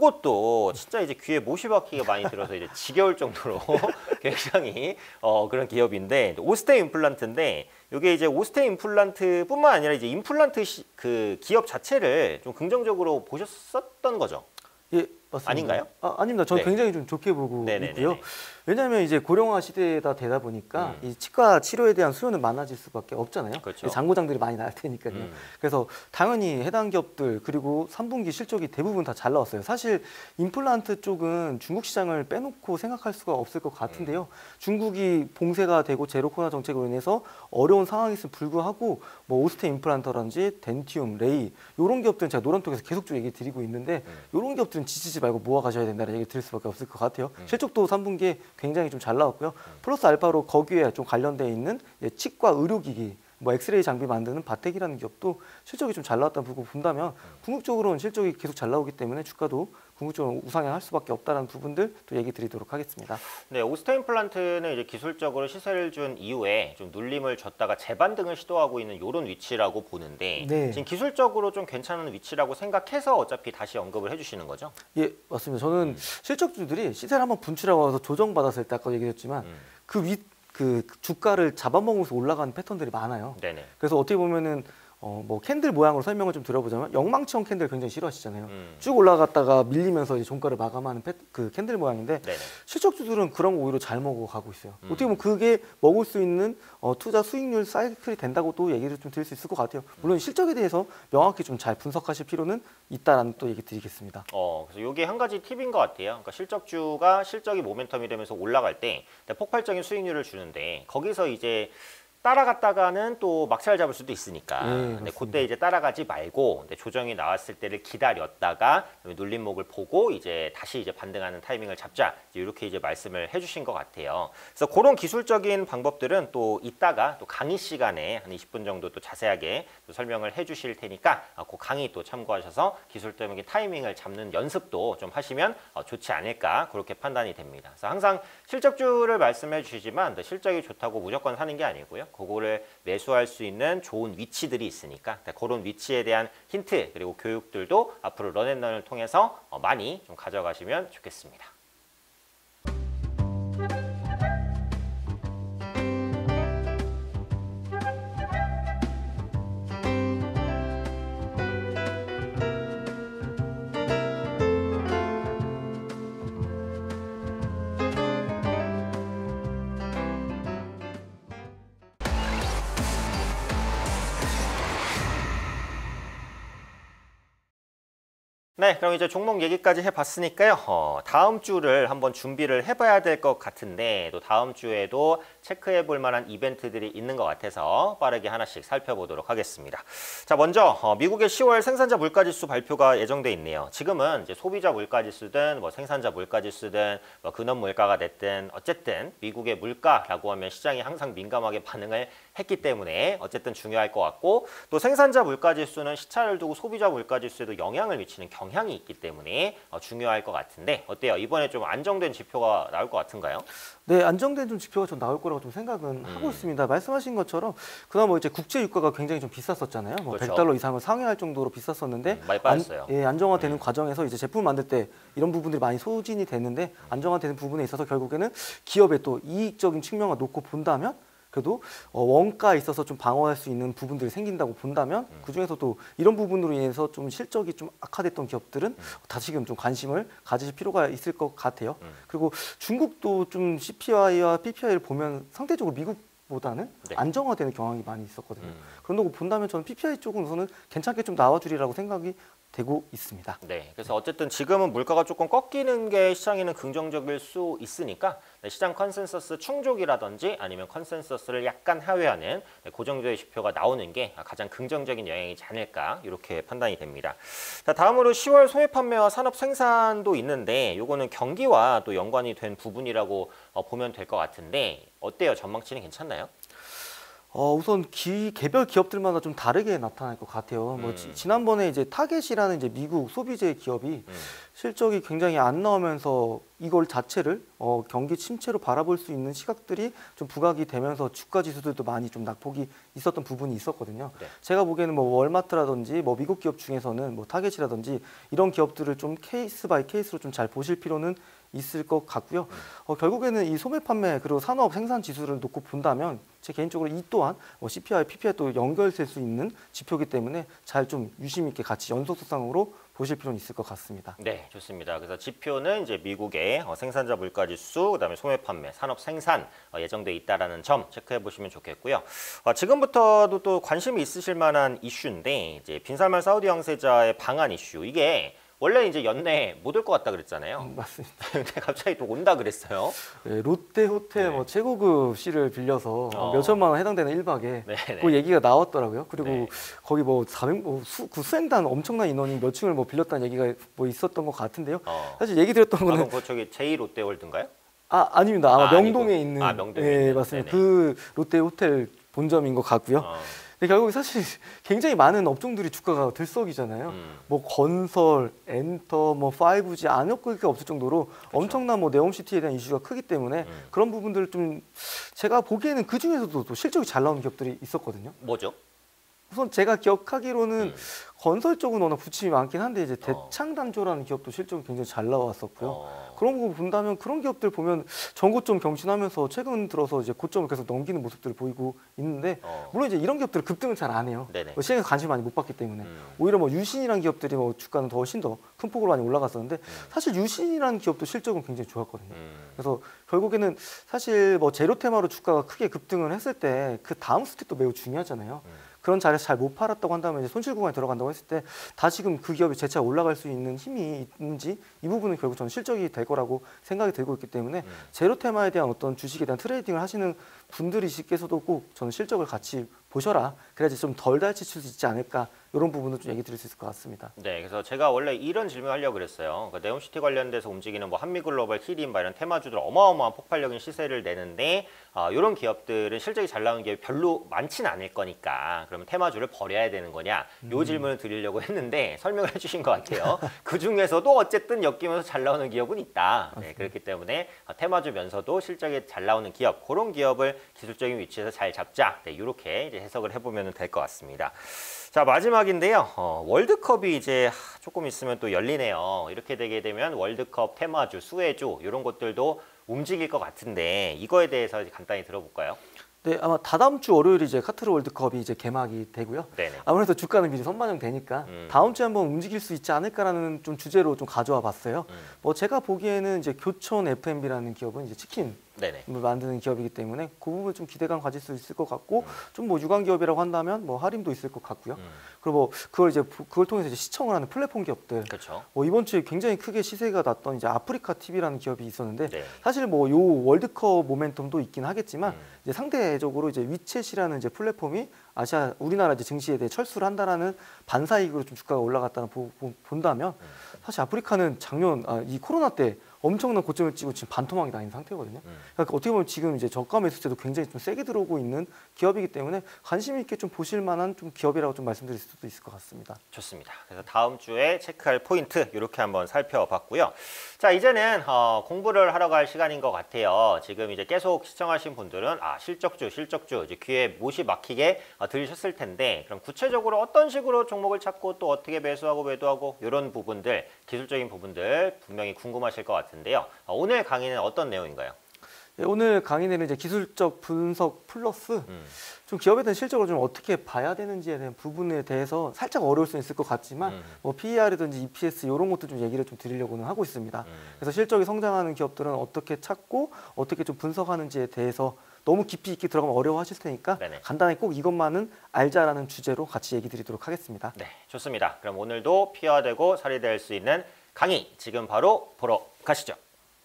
요것도 진짜 이제 귀에 못이 박히게 많이 들어서 이제 지겨울 정도로 굉장히 어, 그런 기업인데 오스테 임플란트인데 이게 이제 오스테 임플란트뿐만 아니라 이제 임플란트 시, 그 기업 자체를 좀 긍정적으로 보셨었던 거죠. 예, 맞습니다. 아닌가요? 아, 아닙니다. 저는 네. 굉장히 좀 좋게 보고 네네네네. 있고요. 왜냐하면 이제 고령화 시대가 되다 보니까 음. 이 치과 치료에 대한 수요는 많아질 수밖에 없잖아요. 그렇죠. 장고장들이 많이 나올 테니까요. 음. 그래서 당연히 해당 기업들 그리고 삼 분기 실적이 대부분 다 잘 나왔어요. 사실 임플란트 쪽은 중국 시장을 빼놓고 생각할 수가 없을 것 같은데요. 음. 중국이 봉쇄가 되고 제로 코로나 정책으로 인해서 어려운 상황임에도 불구하고 뭐 오스테 임플란터라든지 덴티움, 레이 이런 기업들은 제가 노란톡에서 계속적으로 얘기 드리고 있는데 음. 이런 기업들은 지치지 말고 모아 가셔야 된다는 얘기 드릴 수밖에 없을 것 같아요. 음. 실적도 삼 분기에 굉장히 좀 잘 나왔고요. 플러스 알파로 거기에 좀 관련돼 있는 치과 의료기기, 뭐 엑스레이 장비 만드는 바텍이라는 기업도 실적이 좀 잘 나왔다는 부분 본다면 궁극적으로는 실적이 계속 잘 나오기 때문에 주가도 궁극적으로 우상향할 수밖에 없다는 부분들 또 얘기 드리도록 하겠습니다. 네, 오스테 임플란트는 이제 기술적으로 시세를 준 이후에 좀 눌림을 줬다가 재반등을 시도하고 있는 이런 위치라고 보는데 네. 지금 기술적으로 좀 괜찮은 위치라고 생각해서 어차피 다시 언급을 해주시는 거죠? 예, 맞습니다. 저는 음. 실적주들이 시세를 한번 분출하고 와서 조정받았을 때 아까 얘기했지만 음. 그 윗 그 주가를 잡아먹으면서 올라가는 패턴들이 많아요. 네네. 그래서 어떻게 보면은 어, 뭐 캔들 모양으로 설명을 좀 드려보자면 영망치형 캔들 굉장히 싫어하시잖아요. 음. 쭉 올라갔다가 밀리면서 이제 종가를 마감하는 패, 그 캔들 모양인데 네네. 실적주들은 그런 거 오히려 잘 먹어가고 있어요. 음. 어떻게 보면 그게 먹을 수 있는 어, 투자 수익률 사이클이 된다고도 얘기를 좀 드릴 수 있을 것 같아요. 물론 실적에 대해서 명확히 좀 잘 분석하실 필요는 있다라는 또 얘기 드리겠습니다. 어, 그래서 이게 한 가지 팁인 것 같아요. 그러니까 실적주가 실적이 모멘텀이 되면서 올라갈 때 폭발적인 수익률을 주는데 거기서 이제 따라갔다가는 또 막차를 잡을 수도 있으니까 예, 네, 맞습니다. 그때 이제 따라가지 말고 네, 조정이 나왔을 때를 기다렸다가 눌림목을 보고 이제 다시 이제 반등하는 타이밍을 잡자 이제 이렇게 이제 말씀을 해주신 것 같아요. 그래서 그런 기술적인 방법들은 또 이따가 또 강의 시간에 한 이십 분 정도 또 자세하게 또 설명을 해주실 테니까 아, 그 강의 또 참고하셔서 기술적인 타이밍을 잡는 연습도 좀 하시면 어, 좋지 않을까 그렇게 판단이 됩니다. 그래서 항상 실적주를 말씀해 주시지만 실적이 좋다고 무조건 사는 게 아니고요. 그거를 매수할 수 있는 좋은 위치들이 있으니까 그런 위치에 대한 힌트 그리고 교육들도 앞으로 런앤런을 통해서 많이 좀 가져가시면 좋겠습니다. 네, 그럼 이제 종목 얘기까지 해봤으니까요. 어, 다음 주를 한번 준비를 해봐야 될 것 같은데 또 다음 주에도 체크해볼 만한 이벤트들이 있는 것 같아서 빠르게 하나씩 살펴보도록 하겠습니다. 자, 먼저 어, 미국의 시월 생산자 물가지수 발표가 예정돼 있네요. 지금은 이제 소비자 물가지수든 뭐 생산자 물가지수든 뭐 근원 물가가 됐든 어쨌든 미국의 물가라고 하면 시장이 항상 민감하게 반응을 했기 때문에 어쨌든 중요할 것 같고 또 생산자 물가지수는 시차를 두고 소비자 물가지수에도 영향을 미치는 경향이 있기 때문에 어, 중요할 것 같은데 어때요? 이번에 좀 안정된 지표가 나올 것 같은가요? 네, 안정된 좀 지표가 좀 나올 거라고 좀 생각은 음. 하고 있습니다. 말씀하신 것처럼 그나마 뭐 이제 국제 유가가 굉장히 좀 비쌌었잖아요. 뭐 그렇죠. 백 달러 이상을 상회할 정도로 비쌌었는데 음, 많이 빠졌어요. 안, 예, 안정화되는 음. 과정에서 이제 제품 만들 때 이런 부분들이 많이 소진이 됐는데 안정화되는 부분에 있어서 결국에는 기업의 또 이익적인 측면을 놓고 본다면 그래도 어, 원가에 있어서 좀 방어할 수 있는 부분들이 생긴다고 본다면 음. 그중에서도 이런 부분으로 인해서 좀 실적이 좀 악화됐던 기업들은 음. 다시금 좀 관심을 가지실 필요가 있을 것 같아요. 음. 그리고 중국도 좀 씨피아이와 피피아이를 보면 상대적으로 미국보다는 네. 안정화되는 경향이 많이 있었거든요. 음. 그런 거 본다면 저는 피피아이 쪽은 우선은 괜찮게 좀 나와주리라고 생각이 되고 있습니다. 네, 그래서 어쨌든 지금은 물가가 조금 꺾이는 게 시장에는 긍정적일 수 있으니까 시장 컨센서스 충족이라든지 아니면 컨센서스를 약간 하회하는 고정도의 지표가 나오는 게 가장 긍정적인 영향이지 않을까 이렇게 판단이 됩니다. 자, 다음으로 시월 소매 판매와 산업 생산도 있는데 이거는 경기와 또 연관이 된 부분이라고 보면 될 것 같은데 어때요? 전망치는 괜찮나요? 어, 우선 기, 개별 기업들마다 좀 다르게 나타날 것 같아요. 음. 뭐 지, 지난번에 이제 타겟이라는 이제 미국 소비재 기업이 음. 실적이 굉장히 안 나오면서 이걸 자체를 어, 경기 침체로 바라볼 수 있는 시각들이 좀 부각이 되면서 주가 지수들도 많이 좀 낙폭이 있었던 부분이 있었거든요. 네. 제가 보기에는 뭐 월마트라든지 뭐 미국 기업 중에서는 뭐 타겟이라든지 이런 기업들을 좀 케이스 바이 케이스로 좀 잘 보실 필요는 있을 것 같고요. 어, 결국에는 이 소매 판매 그리고 산업 생산 지수를 놓고 본다면 제 개인적으로 이 또한 뭐 씨피아이, 피피아이 또 연결될 수 있는 지표이기 때문에 잘 좀 유심 있게 같이 연속성으로 보실 필요는 있을 것 같습니다. 네, 좋습니다. 그래서 지표는 이제 미국의 어, 생산자 물가지수, 그다음에 소매 판매, 산업 생산 어, 예정돼 있다라는 점 체크해 보시면 좋겠고요. 어, 지금부터도 또 관심이 있으실 만한 이슈인데 이제 빈살만 사우디 양세자의 방한 이슈 이게 원래 이제 연내 못 올 것 같다 그랬잖아요. 음, 맞습니다. 근데 갑자기 또 온다 그랬어요. 네, 롯데 호텔 네. 뭐 최고급 C를 빌려서 어. 몇 천만 원 해당되는 일 박에 네, 네. 그 얘기가 나왔더라고요. 그리고 네. 거기 뭐 사백, 뭐 수, 그 수행단 엄청난 인원이 몇 층을 뭐 빌렸다는 얘기가 뭐 있었던 것 같은데요. 어. 사실 얘기 드렸던 아, 거는 그럼 그 저기 제이 롯데월드인가요? 아 아닙니다. 아마 아, 명동에 아니고. 있는 아, 명동에 예, 있는. 맞습니다. 네네. 그 롯데 호텔 본점인 것 같고요. 어. 근데 결국 사실 굉장히 많은 업종들이 주가가 들썩이잖아요. 음. 뭐 건설, 엔터, 뭐 파이브지 안 엮을 게 없을 정도로 엄청난 뭐 네옴시티에 대한 이슈가 크기 때문에 음. 그런 부분들을 좀 제가 보기에는 그 중에서도 또 실적이 잘 나오는 기업들이 있었거든요. 뭐죠? 우선 제가 기억하기로는 음. 건설 쪽은 워낙 부침이 많긴 한데 이제 어. 대창단조라는 기업도 실적이 굉장히 잘 나왔었고요. 어. 그런 거 본다면 그런 기업들 보면 전고점 경신하면서 최근 들어서 이제 고점을 계속 넘기는 모습들을 보이고 있는데 어. 물론 이제 이런 기업들은 급등을 잘 안 해요. 네네. 뭐 시장에 관심 많이 못 받기 때문에 음. 오히려 뭐 유신이라는 기업들이 뭐 주가는 더 훨씬 더 큰 폭으로 많이 올라갔었는데 사실 유신이라는 기업도 실적은 굉장히 좋았거든요. 음. 그래서 결국에는 사실 뭐 제로 테마로 주가가 크게 급등을 했을 때 그 다음 스텝도 매우 중요하잖아요. 음. 그런 자리에서 잘 못 팔았다고 한다면 이제 손실 구간에 들어간다고 했을 때 다시금 그 기업이 재차 올라갈 수 있는 힘이 있는지 이 부분은 결국 저는 실적이 될 거라고 생각이 들고 있기 때문에 음. 제로 테마에 대한 어떤 주식에 대한 트레이딩을 하시는 분들이시께서도 꼭 저는 실적을 같이 보셔라. 그래야지 좀 덜 다칠 수 있지 않을까. 이런 부분은 좀 얘기 드릴 수 있을 것 같습니다. 네, 그래서 제가 원래 이런 질문 하려고 그랬어요. 그러니까 네옴시티 관련돼서 움직이는 뭐 한미글로벌, 키림바 이런 테마주들 어마어마한 폭발적인 시세를 내는데 어, 이런 기업들은 실적이 잘 나오는 기업이 별로 많지는 않을 거니까 그러면 테마주를 버려야 되는 거냐? 이 음. 질문을 드리려고 했는데 설명을 해주신 것 같아요. 그 중에서도 어쨌든 엮이면서 잘 나오는 기업은 있다. 네, 그렇기 때문에 테마주면서도 실적이 잘 나오는 기업, 그런 기업을 기술적인 위치에서 잘 잡자. 네, 이렇게 이제 해석을 해보면 될 것 같습니다. 자, 마지막인데요. 어, 월드컵이 이제 조금 있으면 또 열리네요. 이렇게 되게 되면 월드컵 테마주, 수혜주 이런 것들도 움직일 것 같은데 이거에 대해서 간단히 들어볼까요? 네, 아마 다다음 주 월요일이 이제 카타르 월드컵이 이제 개막이 되고요. 네네. 아무래도 주가는 미리 선반영되니까 음. 다음 주에 한번 움직일 수 있지 않을까라는 좀 주제로 좀 가져와 봤어요. 음. 뭐 제가 보기에는 이제 교촌 에프엠비라는 기업은 이제 치킨 네네. 만드는 기업이기 때문에 그 부분 좀 기대감 가질 수 있을 것 같고 음. 좀 뭐 유관 기업이라고 한다면 뭐 할인도 있을 것 같고요. 음. 그리고 뭐 그걸 이제 그걸 통해서 이제 시청을 하는 플랫폼 기업들. 그렇죠. 뭐 이번 주에 굉장히 크게 시세가 났던 이제 아프리카 티비라는 기업이 있었는데 네. 사실 뭐 요 월드컵 모멘텀도 있긴 하겠지만 음. 이제 상대적으로 이제 위챗이라는 이제 플랫폼이 아시아 우리나라 이제 증시에 대해 철수를 한다라는 반사이익으로 좀 주가가 올라갔다는 보, 보, 본다면 음. 사실 아프리카는 작년 아, 이 코로나 때 엄청난 고점을 찍고 지금 반토막이 나 있는 상태거든요. 음. 그러니까 어떻게 보면 지금 이제 저가 매수세도 굉장히 좀 세게 들어오고 있는 기업이기 때문에 관심 있게 좀 보실 만한 좀 기업이라고 좀 말씀드릴 수도 있을 것 같습니다. 좋습니다. 그래서 다음 주에 체크할 포인트 이렇게 한번 살펴봤고요. 자, 이제는 어, 공부를 하러 갈 시간인 것 같아요. 지금 이제 계속 시청하신 분들은 아 실적주, 실적주 이제 귀에 못이 막히게 어, 들으셨을 텐데 그럼 구체적으로 어떤 식으로 종목을 찾고 또 어떻게 매수하고 매도하고 이런 부분들 기술적인 부분들 분명히 궁금하실 것 같은데요. 어, 오늘 강의는 어떤 내용인가요? 네, 오늘 강의는 이제 기술적 분석 플러스 음. 좀 기업에 대한 실적을 좀 어떻게 봐야 되는지에 대한 부분에 대해서 살짝 어려울 수 있을 것 같지만 음. 뭐 피이알이든지 이피에스 이런 것도 좀 얘기를 좀 드리려고는 하고 있습니다. 음. 그래서 실적이 성장하는 기업들은 어떻게 찾고 어떻게 좀 분석하는지에 대해서 너무 깊이 있게 들어가면 어려워하실 테니까 네네. 간단히 꼭 이것만은 알자라는 주제로 같이 얘기 드리도록 하겠습니다. 네, 좋습니다. 그럼 오늘도 피화되고 살이 될 수 있는 강의 지금 바로 보러 가시죠.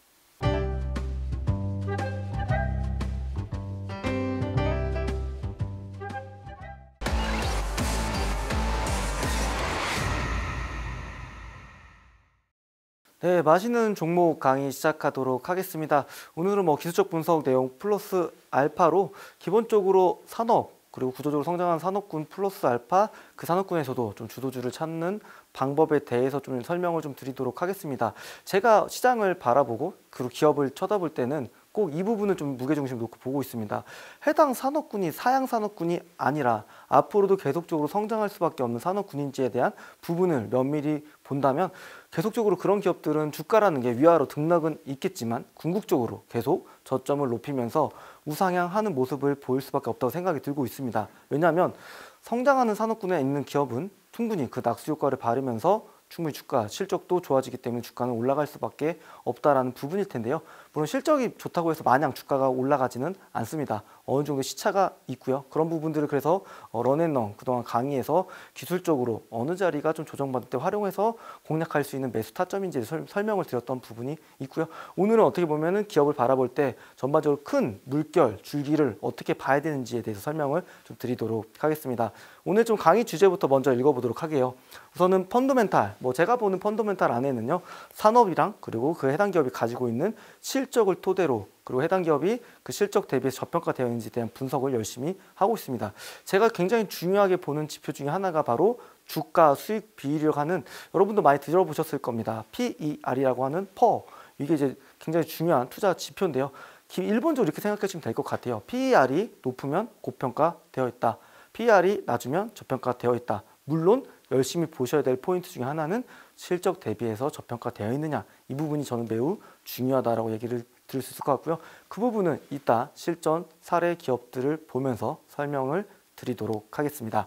네, 맛있는 종목 강의 시작하도록 하겠습니다. 오늘은 뭐 기술적 분석 내용 플러스 알파로 기본적으로 산업 그리고 구조적으로 성장한 산업군 플러스 알파 그 산업군에서도 좀 주도주를 찾는 방법에 대해서 좀 설명을 좀 드리도록 하겠습니다. 제가 시장을 바라보고 그리고 기업을 쳐다볼 때는 꼭 이 부분을 좀 무게중심 놓고 보고 있습니다. 해당 산업군이 사양 산업군이 아니라 앞으로도 계속적으로 성장할 수밖에 없는 산업군인지에 대한 부분을 면밀히 본다면 계속적으로 그런 기업들은 주가라는 게 위아래로 등락은 있겠지만 궁극적으로 계속 저점을 높이면서 우상향하는 모습을 보일 수밖에 없다고 생각이 들고 있습니다. 왜냐하면 성장하는 산업군에 있는 기업은 충분히 그 낙수 효과를 바르면서 충분히 주가, 실적도 좋아지기 때문에 주가는 올라갈 수밖에 없다라는 부분일 텐데요. 물론 실적이 좋다고 해서 마냥 주가가 올라가지는 않습니다. 어느 정도 시차가 있고요. 그런 부분들을 그래서 런앤런 그동안 강의에서 기술적으로 어느 자리가 좀 조정받을 때 활용해서 공략할 수 있는 매수 타점인지 설, 설명을 드렸던 부분이 있고요. 오늘은 어떻게 보면은 기업을 바라볼 때 전반적으로 큰 물결, 줄기를 어떻게 봐야 되는지에 대해서 설명을 좀 드리도록 하겠습니다. 오늘 좀 강의 주제부터 먼저 읽어보도록 하게요. 우선은 펀더멘탈, 뭐 제가 보는 펀더멘탈 안에는요. 산업이랑 그리고 그 해당 기업이 가지고 있는 실적을 토대로 그리고 해당 기업이 그 실적 대비해서 저평가되어 있는지에 대한 분석을 열심히 하고 있습니다. 제가 굉장히 중요하게 보는 지표 중에 하나가 바로 주가 수익 비율이라고 하는 여러분도 많이 들어보셨을 겁니다. 피이알이라고 하는 퍼 이게 이제 굉장히 중요한 투자 지표인데요. 일본적으로 이렇게 생각하시면 될 것 같아요. 피이알이 높으면 고평가되어 있다. 피이알이 낮으면 저평가되어 있다. 물론 열심히 보셔야 될 포인트 중에 하나는 실적 대비해서 저평가되어 있느냐. 이 부분이 저는 매우 중요하다라고 얘기를 드릴 수 있을 것 같고요. 그 부분은 이따 실전 사례 기업들을 보면서 설명을 드리도록 하겠습니다.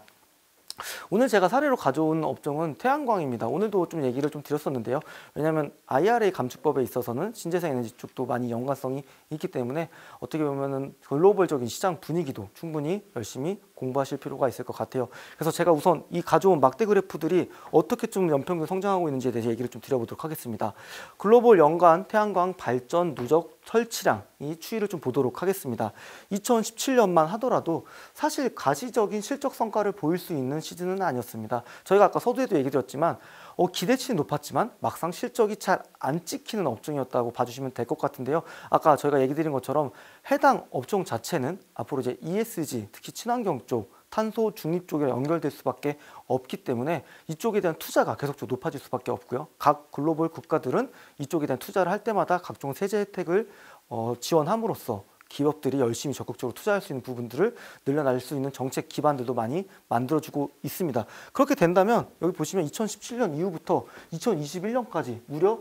오늘 제가 사례로 가져온 업종은 태양광입니다. 오늘도 좀 얘기를 좀 드렸었는데요. 왜냐하면 아이알에이 감축법에 있어서는 신재생 에너지 쪽도 많이 연관성이 있기 때문에 어떻게 보면은 글로벌적인 시장 분위기도 충분히 열심히 공부하실 필요가 있을 것 같아요. 그래서 제가 우선 이 가져온 막대 그래프들이 어떻게 좀 연평균 성장하고 있는지에 대해서 얘기를 좀 드려보도록 하겠습니다. 글로벌 연간 태양광 발전 누적 설치량이 추이를 좀 보도록 하겠습니다. 이천십칠 년만 하더라도 사실 가시적인 실적 성과를 보일 수 있는 시즌은 아니었습니다. 저희가 아까 서두에도 얘기 드렸지만 어, 기대치는 높았지만 막상 실적이 잘 안 찍히는 업종이었다고 봐주시면 될 것 같은데요. 아까 저희가 얘기 드린 것처럼 해당 업종 자체는 앞으로 이제 이에스지, 특히 친환경 쪽, 탄소 중립 쪽에 연결될 수밖에 없기 때문에 이쪽에 대한 투자가 계속적으로 높아질 수밖에 없고요. 각 글로벌 국가들은 이쪽에 대한 투자를 할 때마다 각종 세제 혜택을 어, 지원함으로써 기업들이 열심히 적극적으로 투자할 수 있는 부분들을 늘려날 수 있는 정책 기반들도 많이 만들어주고 있습니다. 그렇게 된다면 여기 보시면 이천십칠 년 이후부터 이천이십일 년까지 무려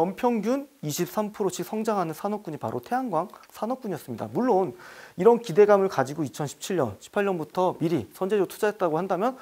연평균 이십삼 퍼센트씩 성장하는 산업군이 바로 태양광 산업군이었습니다. 물론 이런 기대감을 가지고 이천십칠 년, 십팔 년부터 미리 선제적으로 투자했다고 한다면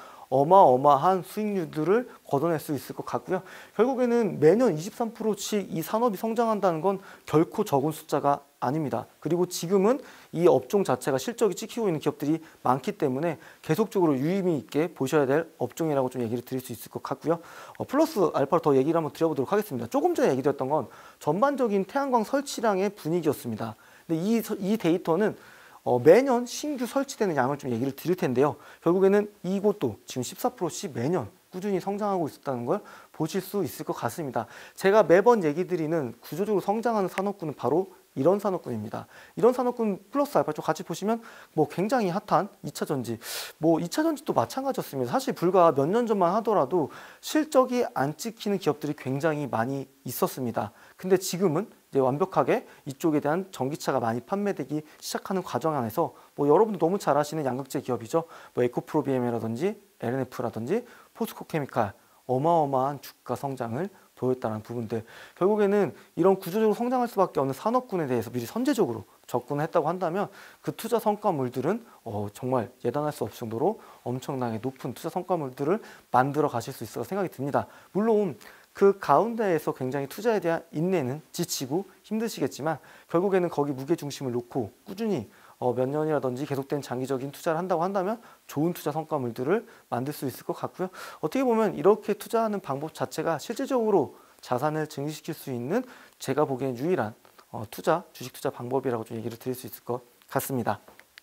어마어마한 수익률들을 걷어낼 수 있을 것 같고요. 결국에는 매년 이십삼 퍼센트씩 이 산업이 성장한다는 건 결코 적은 숫자가 아닙니다. 그리고 지금은 이 업종 자체가 실적이 찍히고 있는 기업들이 많기 때문에 계속적으로 유의미 있게 보셔야 될 업종이라고 좀 얘기를 드릴 수 있을 것 같고요. 어, 플러스 알파로 더 얘기를 한번 드려보도록 하겠습니다. 조금 전에 얘기 드렸던 건 전반적인 태양광 설치량의 분위기였습니다. 근데 이, 이 데이터는 어, 매년 신규 설치되는 양을 좀 얘기를 드릴 텐데요. 결국에는 이곳도 지금 십사 퍼센트씩 매년 꾸준히 성장하고 있었다는 걸 보실 수 있을 것 같습니다. 제가 매번 얘기 드리는 구조적으로 성장하는 산업군은 바로 이런 산업군입니다. 이런 산업군 플러스 알파 쪽 같이 보시면 뭐 굉장히 핫한 이 차 전지, 뭐 이 차 전지도 마찬가지였습니다. 사실 불과 몇 년 전만 하더라도 실적이 안 찍히는 기업들이 굉장히 많이 있었습니다. 근데 지금은 이제 완벽하게 이쪽에 대한 전기차가 많이 판매되기 시작하는 과정 안에서 뭐 여러분도 너무 잘 아시는 양극재 기업이죠. 뭐 에코프로비엠이라든지 엘엔에프라든지 포스코케미칼 어마어마한 주가 성장을 보였다는 부분들, 결국에는 이런 구조적으로 성장할 수밖에 없는 산업군에 대해서 미리 선제적으로 접근을 했다고 한다면 그 투자 성과물들은 어, 정말 예단할 수 없을 정도로 엄청나게 높은 투자 성과물들을 만들어 가실 수 있을 생각이 듭니다. 물론 그 가운데에서 굉장히 투자에 대한 인내는 지치고 힘드시겠지만 결국에는 거기 무게중심을 놓고 꾸준히 어, 몇 년이라든지 계속된 장기적인 투자를 한다고 한다면 좋은 투자 성과물들을 만들 수 있을 것 같고요. 어떻게 보면 이렇게 투자하는 방법 자체가 실질적으로 자산을 증식시킬 수 있는 제가 보기엔 유일한 어, 투자, 주식 투자 방법이라고 좀 얘기를 드릴 수 있을 것 같습니다.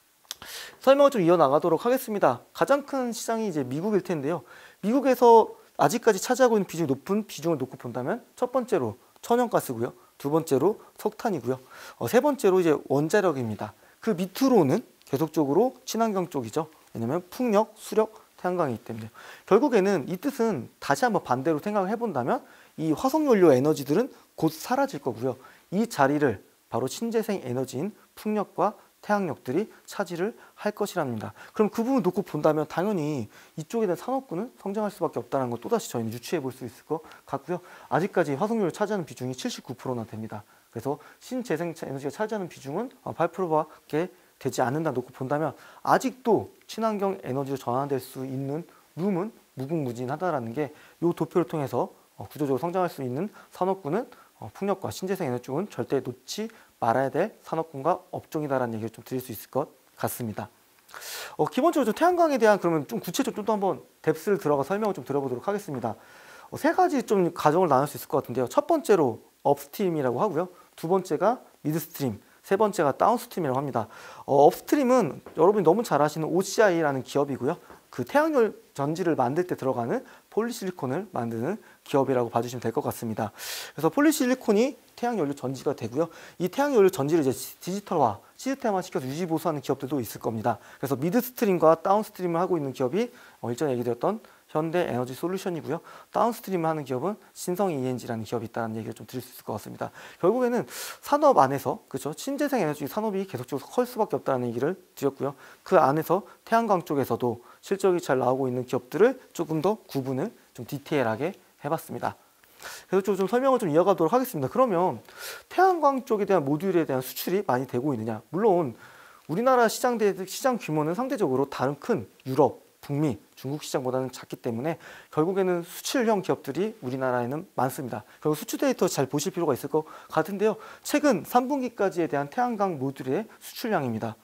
설명을 좀 이어나가도록 하겠습니다. 가장 큰 시장이 이제 미국일 텐데요. 미국에서 아직까지 차지하고 있는 비중이 높은 비중을 놓고 본다면 첫 번째로 천연가스고요. 두 번째로 석탄이고요. 어, 세 번째로 이제 원자력입니다. 그 밑으로는 계속적으로 친환경 쪽이죠. 왜냐하면 풍력, 수력, 태양광이기 때문에. 결국에는 이 뜻은 다시 한번 반대로 생각을 해본다면 이 화석연료 에너지들은 곧 사라질 거고요. 이 자리를 바로 신재생 에너지인 풍력과 태양력들이 차지를 할 것이랍니다. 그럼 그 부분 놓고 본다면 당연히 이쪽에 대한 산업군은 성장할 수밖에 없다는 걸 또다시 저희는 유추해 볼 수 있을 것 같고요. 아직까지 화석연료를 차지하는 비중이 칠십구 퍼센트나 됩니다. 그래서 신재생 에너지가 차지하는 비중은 팔 퍼센트밖에 되지 않는다 놓고 본다면 아직도 친환경 에너지로 전환될 수 있는 룸은 무궁무진하다라는 게 이 도표를 통해서 구조적으로 성장할 수 있는 산업군은 풍력과 신재생 에너지 쪽은 절대 놓지 말아야 될 산업군과 업종이다라는 얘기를 좀 드릴 수 있을 것 같습니다. 어, 기본적으로 좀 태양광에 대한 그러면 좀 구체적으로 좀 더 한번 뎁스를 들어가 설명을 좀 드려보도록 하겠습니다. 어, 세 가지 좀 가정을 나눌 수 있을 것 같은데요. 첫 번째로 업스트림이라고 하고요. 두 번째가 미드스트림, 세 번째가 다운스트림이라고 합니다. 어, 업스트림은 여러분이 너무 잘 아시는 오씨아이라는 기업이고요. 그 태양열 전지를 만들 때 들어가는 폴리실리콘을 만드는 기업이라고 봐주시면 될 것 같습니다. 그래서 폴리실리콘이 태양연료 전지가 되고요. 이 태양연료 전지를 이제 디지털화, 시스템화 시켜서 유지 보수하는 기업들도 있을 겁니다. 그래서 미드스트림과 다운스트림을 하고 있는 기업이 어, 일전에 얘기 드렸던 현대에너지 솔루션이고요. 다운스트림을 하는 기업은 신성이엔지라는 기업이 있다는 얘기를 좀 드릴 수 있을 것 같습니다. 결국에는 산업 안에서 그렇죠, 신재생 에너지 산업이 계속적으로 클 수밖에 없다는 얘기를 드렸고요. 그 안에서 태양광 쪽에서도 실적이 잘 나오고 있는 기업들을 조금 더 구분을 좀 디테일하게 해봤습니다. 그래서 좀 설명을 좀 이어가도록 하겠습니다. 그러면 태양광 쪽에 대한 모듈에 대한 수출이 많이 되고 있느냐? 물론 우리나라 시장 대 시장 규모는 상대적으로 다른 큰 유럽, 북미, 중국 시장보다는 작기 때문에 결국에는 수출형 기업들이 우리나라에는 많습니다. 그리고 수출 데이터 잘 보실 필요가 있을 것 같은데요. 최근 삼 분기까지에 대한 태양광 모듈의 수출량입니다.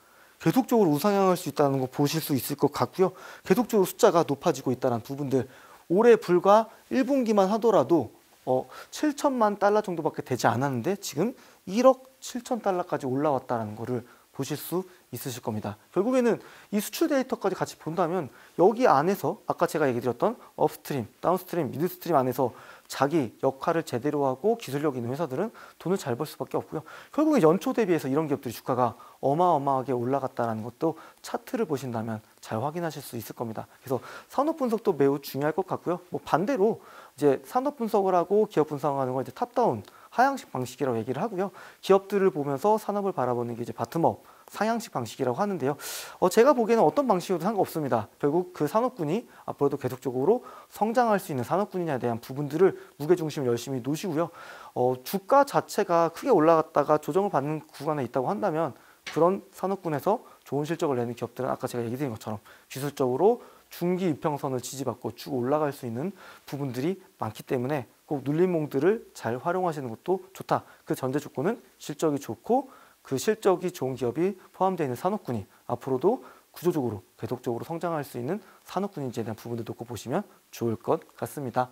계속적으로 우상향할 수 있다는 거 보실 수 있을 것 같고요. 계속적으로 숫자가 높아지고 있다는 부분들, 올해 불과 일 분기만 하더라도 어, 칠천만 달러 정도밖에 되지 않았는데 지금 일억 칠천 달러까지 올라왔다는 거를 보실 수 있으실 겁니다. 결국에는 이 수출 데이터까지 같이 본다면 여기 안에서 아까 제가 얘기 드렸던 업스트림, 다운스트림, 미드스트림 안에서 자기 역할을 제대로 하고 기술력 있는 회사들은 돈을 잘 벌 수밖에 없고요. 결국에 연초 대비해서 이런 기업들이 주가가 어마어마하게 올라갔다는 것도 차트를 보신다면 잘 확인하실 수 있을 겁니다. 그래서 산업 분석도 매우 중요할 것 같고요. 뭐 반대로 이제 산업 분석을 하고 기업 분석을 하는 건 이제 탑다운 하향식 방식이라고 얘기를 하고요. 기업들을 보면서 산업을 바라보는 게 이제 바텀업 상향식 방식이라고 하는데요. 어, 제가 보기에는 어떤 방식이어도 상관없습니다. 결국 그 산업군이 앞으로도 계속적으로 성장할 수 있는 산업군이냐에 대한 부분들을 무게중심을 열심히 놓으시고요. 어, 주가 자체가 크게 올라갔다가 조정을 받는 구간에 있다고 한다면 그런 산업군에서 좋은 실적을 내는 기업들은 아까 제가 얘기 드린 것처럼 기술적으로 중기 이평선을 지지받고 쭉 올라갈 수 있는 부분들이 많기 때문에 꼭 눌림목들을 잘 활용하시는 것도 좋다. 그 전제 조건은 실적이 좋고 그 실적이 좋은 기업이 포함되어 있는 산업군이 앞으로도 구조적으로 계속적으로 성장할 수 있는 산업군인지에 대한 부분도 놓고 보시면 좋을 것 같습니다.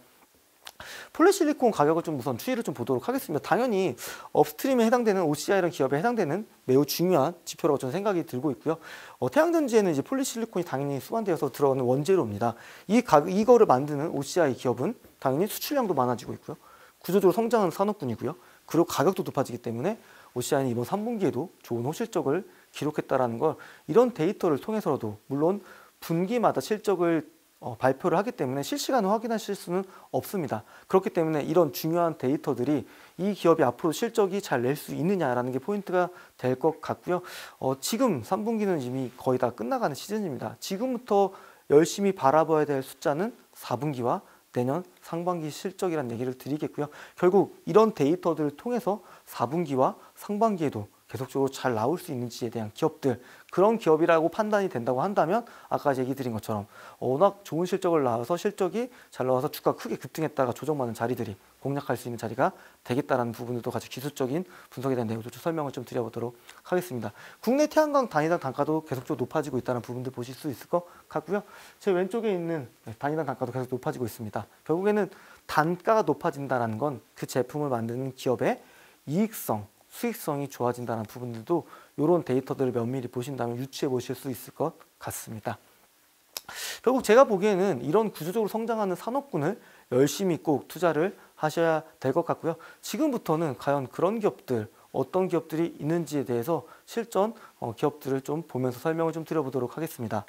폴리실리콘 가격을 좀 우선 추이를 좀 보도록 하겠습니다. 당연히 업스트림에 해당되는 오씨아이라는 기업에 해당되는 매우 중요한 지표라고 저는 생각이 들고 있고요. 어, 태양전지에는 이제 폴리실리콘이 당연히 수반되어서 들어가는 원재료입니다. 이 가, 이거를 만드는 오씨아이 기업은 당연히 수출량도 많아지고 있고요. 구조적으로 성장하는 산업군이고요. 그리고 가격도 높아지기 때문에 오씨아이는 이번 삼 분기에도 좋은 호실적을 기록했다라는 걸 이런 데이터를 통해서라도 물론 분기마다 실적을 어, 발표를 하기 때문에 실시간으로 확인하실 수는 없습니다. 그렇기 때문에 이런 중요한 데이터들이 이 기업이 앞으로 실적이 잘 낼 수 있느냐라는 게 포인트가 될 것 같고요. 어, 지금 삼 분기는 이미 거의 다 끝나가는 시즌입니다. 지금부터 열심히 바라봐야 될 숫자는 사 분기와 내년 상반기 실적이라는 얘기를 드리겠고요. 결국 이런 데이터들을 통해서 사 분기와 상반기에도 계속적으로 잘 나올 수 있는지에 대한 기업들, 그런 기업이라고 판단이 된다고 한다면 아까 얘기 드린 것처럼 워낙 좋은 실적을 나와서 실적이 잘 나와서 주가 크게 급등했다가 조정받는 자리들이 공략할 수 있는 자리가 되겠다라는 부분들도 같이 기술적인 분석에 대한 내용도 좀 설명을 좀 드려보도록 하겠습니다. 국내 태양광 단위당 단가도 계속적으로 높아지고 있다는 부분들 보실 수 있을 것 같고요. 제 왼쪽에 있는 단위당 단가도 계속 높아지고 있습니다. 결국에는 단가가 높아진다는 건 그 제품을 만드는 기업의 이익성, 수익성이 좋아진다는 부분들도 이런 데이터들을 면밀히 보신다면 유추해 보실 수 있을 것 같습니다. 결국 제가 보기에는 이런 구조적으로 성장하는 산업군을 열심히 꼭 투자를 하셔야 될 것 같고요. 지금부터는 과연 그런 기업들, 어떤 기업들이 있는지에 대해서 실전 기업들을 좀 보면서 설명을 좀 드려보도록 하겠습니다.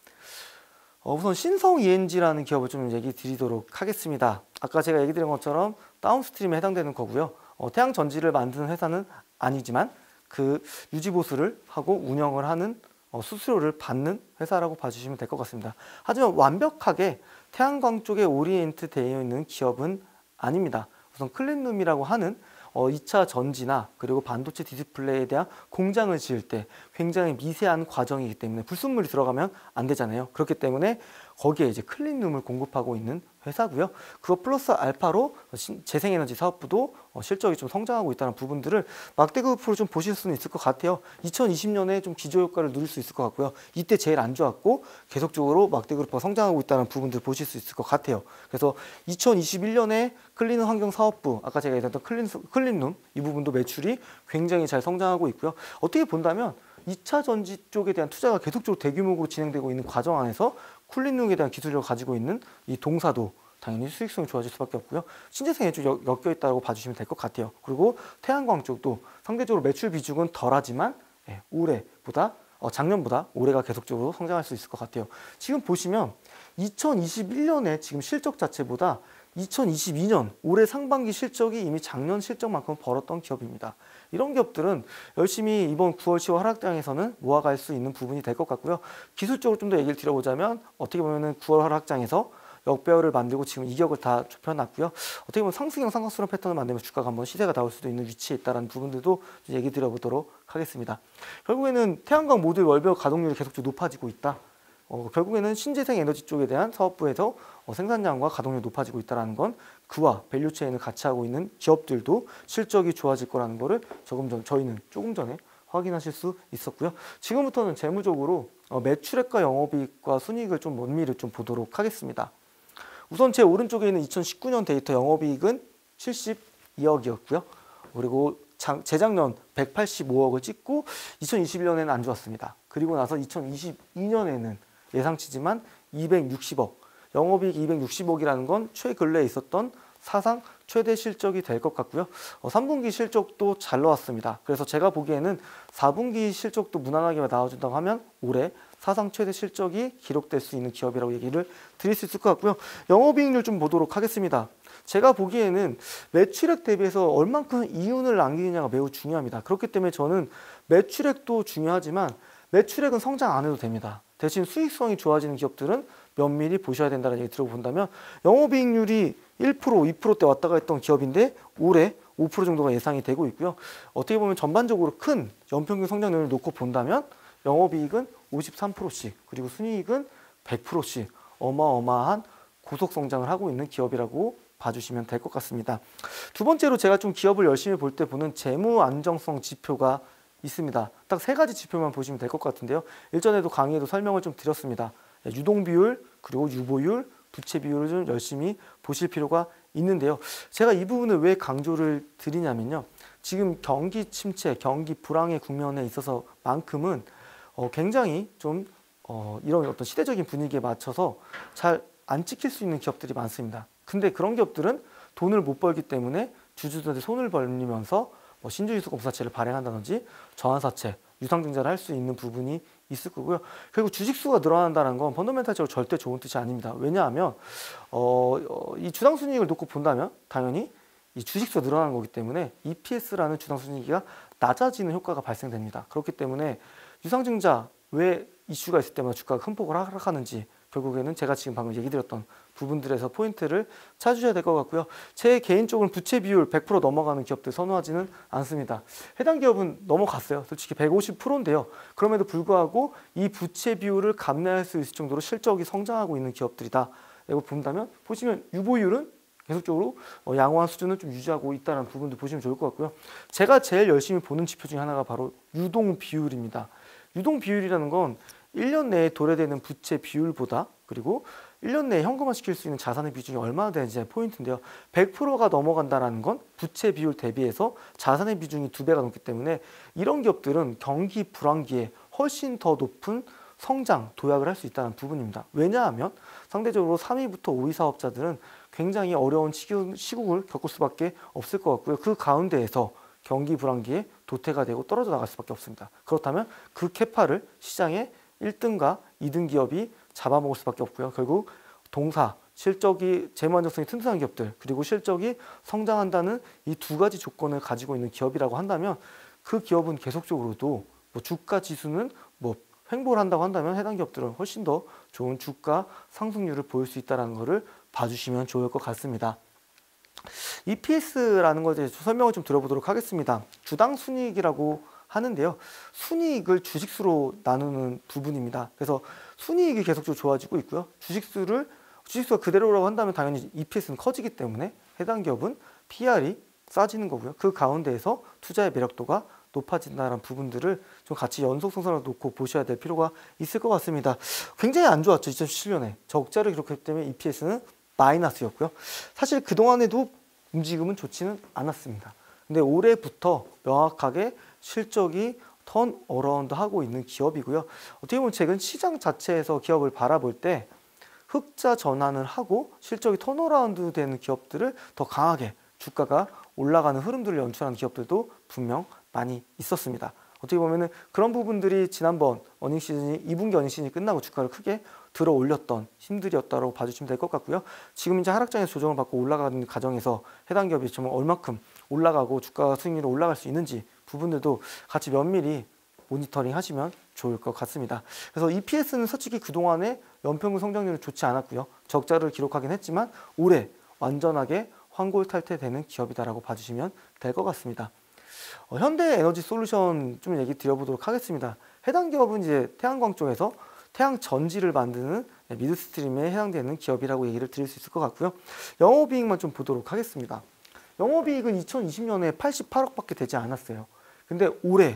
어, 우선 신성이엔지라는 기업을 좀 얘기 드리도록 하겠습니다. 아까 제가 얘기 드린 것처럼 다운스트림에 해당되는 거고요. 어, 태양전지를 만드는 회사는 아니지만 그 유지보수를 하고 운영을 하는 어, 수수료를 받는 회사라고 봐주시면 될 것 같습니다. 하지만 완벽하게 태양광 쪽에 오리엔트 되어 있는 기업은 아닙니다. 우선 클린룸이라고 하는 어, 이 차 전지나 그리고 반도체 디스플레이에 대한 공장을 지을 때 굉장히 미세한 과정이기 때문에 불순물이 들어가면 안 되잖아요. 그렇기 때문에 거기에 이제 클린룸을 공급하고 있는 회사고요. 그거 플러스 알파로 재생에너지 사업부도 실적이 좀 성장하고 있다는 부분들을 막대그룹으로 좀 보실 수는 있을 것 같아요. 이천이십 년에 좀 기저효과를 누릴 수 있을 것 같고요. 이때 제일 안 좋았고 계속적으로 막대그룹가 성장하고 있다는 부분들 보실 수 있을 것 같아요. 그래서 이천이십일 년에 클린 환경 사업부, 아까 제가 얘기했던 클린, 클린룸 이 부분도 매출이 굉장히 잘 성장하고 있고요. 어떻게 본다면 이 차 전지 쪽에 대한 투자가 계속적으로 대규모로 진행되고 있는 과정 안에서 쿨링룸에 대한 기술력을 가지고 있는 이 동사도 당연히 수익성이 좋아질 수밖에 없고요. 신재생에 좀 엮여 있다고 봐주시면 될 것 같아요. 그리고 태양광 쪽도 상대적으로 매출 비중은 덜하지만 예, 올해보다 어, 작년보다 올해가 계속적으로 성장할 수 있을 것 같아요. 지금 보시면 이천이십일 년에 지금 실적 자체보다 이천이십이 년 올해 상반기 실적이 이미 작년 실적만큼 벌었던 기업입니다. 이런 기업들은 열심히 이번 구월, 시월 하락장에서는 모아갈 수 있는 부분이 될 것 같고요. 기술적으로 좀 더 얘기를 드려보자면 어떻게 보면 구월 하락장에서 역배열을 만들고 지금 이격을 다 좁혀놨고요. 어떻게 보면 상승형 삼각수렴 패턴을 만들면 주가가 한번 시세가 나올 수도 있는 위치에 있다는 부분들도 좀 얘기 드려보도록 하겠습니다. 결국에는 태양광 모듈 월별 가동률이 계속 높아지고 있다. 어, 결국에는 신재생 에너지 쪽에 대한 사업부에서 어, 생산량과 가동률이 높아지고 있다는 건 그와 밸류체인을 같이 하고 있는 기업들도 실적이 좋아질 거라는 거를 조금 전, 저희는 조금 전에 확인하실 수 있었고요. 지금부터는 재무적으로 어, 매출액과 영업이익과 순이익을 좀 면밀히 좀 보도록 하겠습니다. 우선 제 오른쪽에 있는 이천십구 년 데이터 영업이익은 칠십이억이었고요. 그리고 장, 재작년 백팔십오억을 찍고 이천이십일 년에는 안 좋았습니다. 그리고 나서 이천이십이 년에는 예상치지만 이백육십억, 영업이익 이백육십억이라는 건 최근래에 있었던 사상 최대 실적이 될 것 같고요. 어, 삼 분기 실적도 잘 나왔습니다. 그래서 제가 보기에는 사 분기 실적도 무난하게 나와준다고 하면 올해 사상 최대 실적이 기록될 수 있는 기업이라고 얘기를 드릴 수 있을 것 같고요. 영업이익률 좀 보도록 하겠습니다. 제가 보기에는 매출액 대비해서 얼만큼 이윤을 남기느냐가 매우 중요합니다. 그렇기 때문에 저는 매출액도 중요하지만 매출액은 성장 안 해도 됩니다. 대신 수익성이 좋아지는 기업들은 면밀히 보셔야 된다는 얘기 들어본다면 영업이익률이 일 퍼센트, 이 퍼센트대 왔다가 했던 기업인데 올해 오 퍼센트 정도가 예상이 되고 있고요. 어떻게 보면 전반적으로 큰 연평균 성장률을 놓고 본다면 영업이익은 오십삼 퍼센트씩 그리고 순이익은 백 퍼센트씩 어마어마한 고속 성장을 하고 있는 기업이라고 봐주시면 될 것 같습니다. 두 번째로 제가 좀 기업을 열심히 볼 때 보는 재무 안정성 지표가 있습니다. 딱 세 가지 지표만 보시면 될 것 같은데요. 일전에도 강의에도 설명을 좀 드렸습니다. 유동 비율, 그리고 유보율, 부채 비율을 좀 열심히 보실 필요가 있는데요. 제가 이 부분을 왜 강조를 드리냐면요. 지금 경기 침체, 경기 불황의 국면에 있어서만큼은 어, 굉장히 좀 어, 이런 어떤 시대적인 분위기에 맞춰서 잘 안 찍힐 수 있는 기업들이 많습니다. 근데 그런 기업들은 돈을 못 벌기 때문에 주주들한테 손을 벌리면서 뭐 신주유수검사채를 발행한다든지 저한사채, 유상증자를 할 수 있는 부분이 있을 거고요. 그리고 주식수가 늘어난다는 건 펀더멘탈적으로 절대 좋은 뜻이 아닙니다. 왜냐하면 어, 어, 이 주당순이익을 놓고 본다면 당연히 이 주식수가 늘어나는 거기 때문에 이피에스라는 주당순이익이 낮아지는 효과가 발생됩니다. 그렇기 때문에 유상증자 왜 이슈가 있을 때마다 주가가 큰 폭으로 하락하는지 결국에는 제가 지금 방금 얘기 드렸던 부분들에서 포인트를 찾으셔야 될 것 같고요. 제 개인적으로는 부채 비율 백 퍼센트 넘어가는 기업들 선호하지는 않습니다. 해당 기업은 넘어갔어요. 솔직히 백오십 퍼센트인데요. 그럼에도 불구하고 이 부채 비율을 감내할 수 있을 정도로 실적이 성장하고 있는 기업들이다. 라고 본다면 보시면 유보율은 계속적으로 양호한 수준을 좀 유지하고 있다는 부분도 보시면 좋을 것 같고요. 제가 제일 열심히 보는 지표 중에 하나가 바로 유동 비율입니다. 유동 비율이라는 건 일 년 내에 도래되는 부채 비율보다 그리고 일 년 내에 현금화시킬 수 있는 자산의 비중이 얼마나 되는지 포인트인데요. 백 퍼센트가 넘어간다는 건 부채 비율 대비해서 자산의 비중이 두 배가 넘기 때문에 이런 기업들은 경기 불황기에 훨씬 더 높은 성장, 도약을 할 수 있다는 부분입니다. 왜냐하면 상대적으로 삼 위부터 오 위 사업자들은 굉장히 어려운 시국을 겪을 수밖에 없을 것 같고요. 그 가운데에서 경기 불황기에 도태가 되고 떨어져 나갈 수밖에 없습니다. 그렇다면 그 캐파를 시장에 일 등과 이 등 기업이 잡아먹을 수밖에 없고요. 결국 동사, 실적이 재무 안정성이 튼튼한 기업들 그리고 실적이 성장한다는 이 두 가지 조건을 가지고 있는 기업이라고 한다면 그 기업은 계속적으로도 뭐 주가 지수는 뭐 횡보를 한다고 한다면 해당 기업들은 훨씬 더 좋은 주가 상승률을 보일 수 있다는 것을 봐주시면 좋을 것 같습니다. 이피에스라는 것에 대해서 설명을 좀 들어보도록 하겠습니다. 주당 순이익이라고 하는데요. 순이익을 주식수로 나누는 부분입니다. 그래서 순이익이 계속적으로 좋아지고 있고요. 주식수를 주식수가 그대로라고 한다면 당연히 이피에스는 커지기 때문에 해당 기업은 피이알이 싸지는 거고요. 그 가운데에서 투자의 매력도가 높아진다는 부분들을 좀 같이 연속성선을 놓고 보셔야 될 필요가 있을 것 같습니다. 굉장히 안 좋았죠. 이천십칠 년에 적자를 기록했기 때문에 이피에스는 마이너스였고요. 사실 그동안에도 움직임은 좋지는 않았습니다. 근데 올해부터 명확하게 실적이 턴 어라운드 하고 있는 기업이고요. 어떻게 보면 최근 시장 자체에서 기업을 바라볼 때 흑자 전환을 하고 실적이 턴 어라운드 되는 기업들을 더 강하게 주가가 올라가는 흐름들을 연출하는 기업들도 분명 많이 있었습니다. 어떻게 보면은 그런 부분들이 지난번 어닝 시즌이 이 분기 어닝 시즌이 끝나고 주가를 크게 들어 올렸던 힘들이었다고 봐주시면 될 것 같고요. 지금 이제 하락장에서 조정을 받고 올라가는 과정에서 해당 기업이 정말 얼마큼 올라가고 주가 수익률이 올라갈 수 있는지 부분들도 같이 면밀히 모니터링 하시면 좋을 것 같습니다. 그래서 이피에스는 솔직히 그동안에 연평균 성장률이 좋지 않았고요. 적자를 기록하긴 했지만 올해 완전하게 환골탈태되는 기업이다라고 봐주시면 될 것 같습니다. 어, 현대에너지솔루션 좀 얘기 드려보도록 하겠습니다. 해당 기업은 이제 태양광 쪽에서 태양 전지를 만드는 미드스트림에 해당되는 기업이라고 얘기를 드릴 수 있을 것 같고요. 영업이익만 좀 보도록 하겠습니다. 영업이익은 이천이십 년에 팔십팔억밖에 되지 않았어요. 근데 올해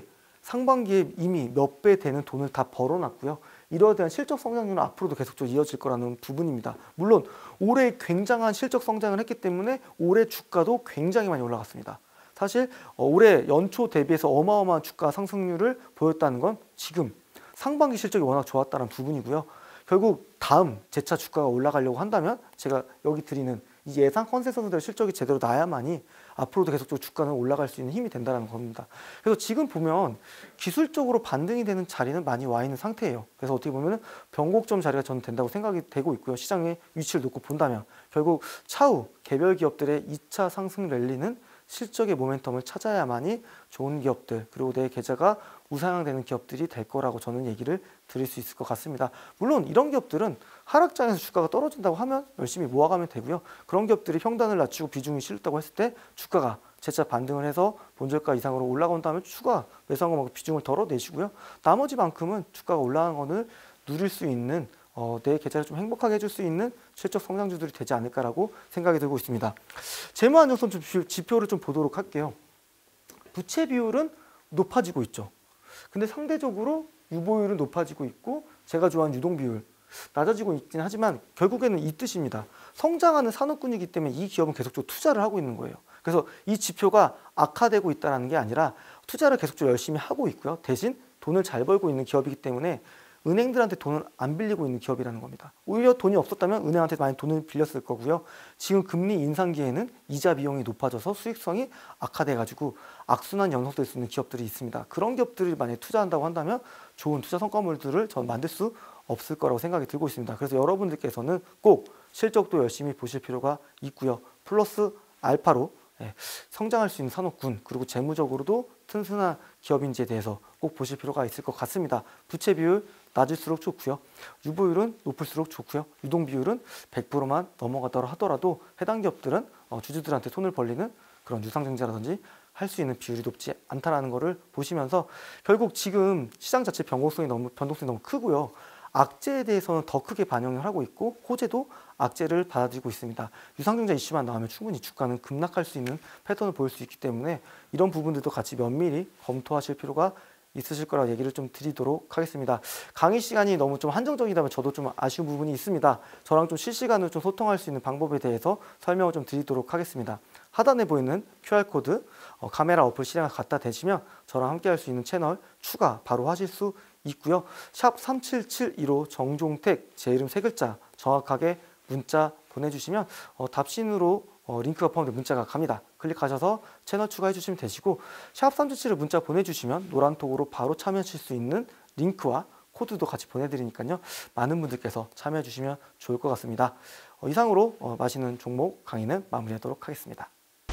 상반기에 이미 몇 배 되는 돈을 다 벌어놨고요. 이러한 대한 실적 성장률은 앞으로도 계속적으로 이어질 거라는 부분입니다. 물론 올해 굉장한 실적 성장을 했기 때문에 올해 주가도 굉장히 많이 올라갔습니다. 사실 올해 연초 대비해서 어마어마한 주가 상승률을 보였다는 건 지금 상반기 실적이 워낙 좋았다는 부분이고요. 결국 다음 재차 주가가 올라가려고 한다면 제가 여기 드리는 이 예상 컨센서스대로 실적이 제대로 나야만이 앞으로도 계속적으로 주가는 올라갈 수 있는 힘이 된다는 겁니다. 그래서 지금 보면 기술적으로 반등이 되는 자리는 많이 와 있는 상태예요. 그래서 어떻게 보면 변곡점 자리가 저는 된다고 생각이 되고 있고요. 시장의 위치를 놓고 본다면 결국 차후 개별 기업들의 이 차 상승 랠리는 실적의 모멘텀을 찾아야만이 좋은 기업들 그리고 내 계좌가 우상향되는 기업들이 될 거라고 저는 얘기를 드릴 수 있을 것 같습니다. 물론 이런 기업들은 하락장에서 주가가 떨어진다고 하면 열심히 모아가면 되고요. 그런 기업들이 평단을 낮추고 비중이 실렸다고 했을 때 주가가 재차 반등을 해서 본저가 이상으로 올라간다면 추가 매수한 것만큼 비중을 덜어내시고요. 나머지만큼은 주가가 올라간 거를 누릴 수 있는 어, 내 계좌를 좀 행복하게 해줄 수 있는 실적 성장주들이 되지 않을까라고 생각이 들고 있습니다. 재무 안정성 지표를 좀 보도록 할게요. 부채 비율은 높아지고 있죠. 근데 상대적으로 유보율은 높아지고 있고 제가 좋아하는 유동 비율 낮아지고 있긴 하지만 결국에는 이 뜻입니다. 성장하는 산업군이기 때문에 이 기업은 계속적으로 투자를 하고 있는 거예요. 그래서 이 지표가 악화되고 있다는 게 아니라 투자를 계속적으로 열심히 하고 있고요. 대신 돈을 잘 벌고 있는 기업이기 때문에 은행들한테 돈을 안 빌리고 있는 기업이라는 겁니다. 오히려 돈이 없었다면 은행한테 많이 돈을 빌렸을 거고요. 지금 금리 인상기에는 이자 비용이 높아져서 수익성이 악화돼가지고 악순환 연속될 수 있는 기업들이 있습니다. 그런 기업들이 만약에 투자한다고 한다면 좋은 투자 성과물들을 전 만들 수 없을 거라고 생각이 들고 있습니다. 그래서 여러분들께서는 꼭 실적도 열심히 보실 필요가 있고요. 플러스 알파로 성장할 수 있는 산업군 그리고 재무적으로도 튼튼한 기업인지에 대해서 꼭 보실 필요가 있을 것 같습니다. 부채 비율 낮을수록 좋고요. 유보율은 높을수록 좋고요. 유동 비율은 백 퍼센트만 넘어가더라 하더라도 해당 기업들은 주주들한테 손을 벌리는 그런 유상증자라든지 할 수 있는 비율이 높지 않다라는 것을 보시면서 결국 지금 시장 자체 변곡성이 너무 변동성이 너무 크고요. 악재에 대해서는 더 크게 반영을 하고 있고 호재도 악재를 받아들이고 있습니다. 유상증자 이슈만 나오면 충분히 주가는 급락할 수 있는 패턴을 보일 수 있기 때문에 이런 부분들도 같이 면밀히 검토하실 필요가 있으실 거라 얘기를 좀 드리도록 하겠습니다. 강의 시간이 너무 좀 한정적이다면 저도 좀 아쉬운 부분이 있습니다. 저랑 좀 실시간으로 좀 소통할 수 있는 방법에 대해서 설명을 좀 드리도록 하겠습니다. 하단에 보이는 큐알코드 어, 카메라 어플 실행을 갖다 대시면 저랑 함께 할 수 있는 채널 추가 바로 하실 수 있고요. 샵 삼칠칠이로 정종택 제 이름 세 글자 정확하게 문자 보내주시면 어, 답신으로 어, 링크가 포함된 문자가 갑니다. 클릭하셔서 채널 추가해 주시면 되시고 샵 삼칠칠에 문자 보내주시면 노란톡으로 바로 참여하실 수 있는 링크와 코드도 같이 보내드리니까요. 많은 분들께서 참여해 주시면 좋을 것 같습니다. 어, 이상으로 어, 맛있는 종목 강의는 마무리하도록 하겠습니다.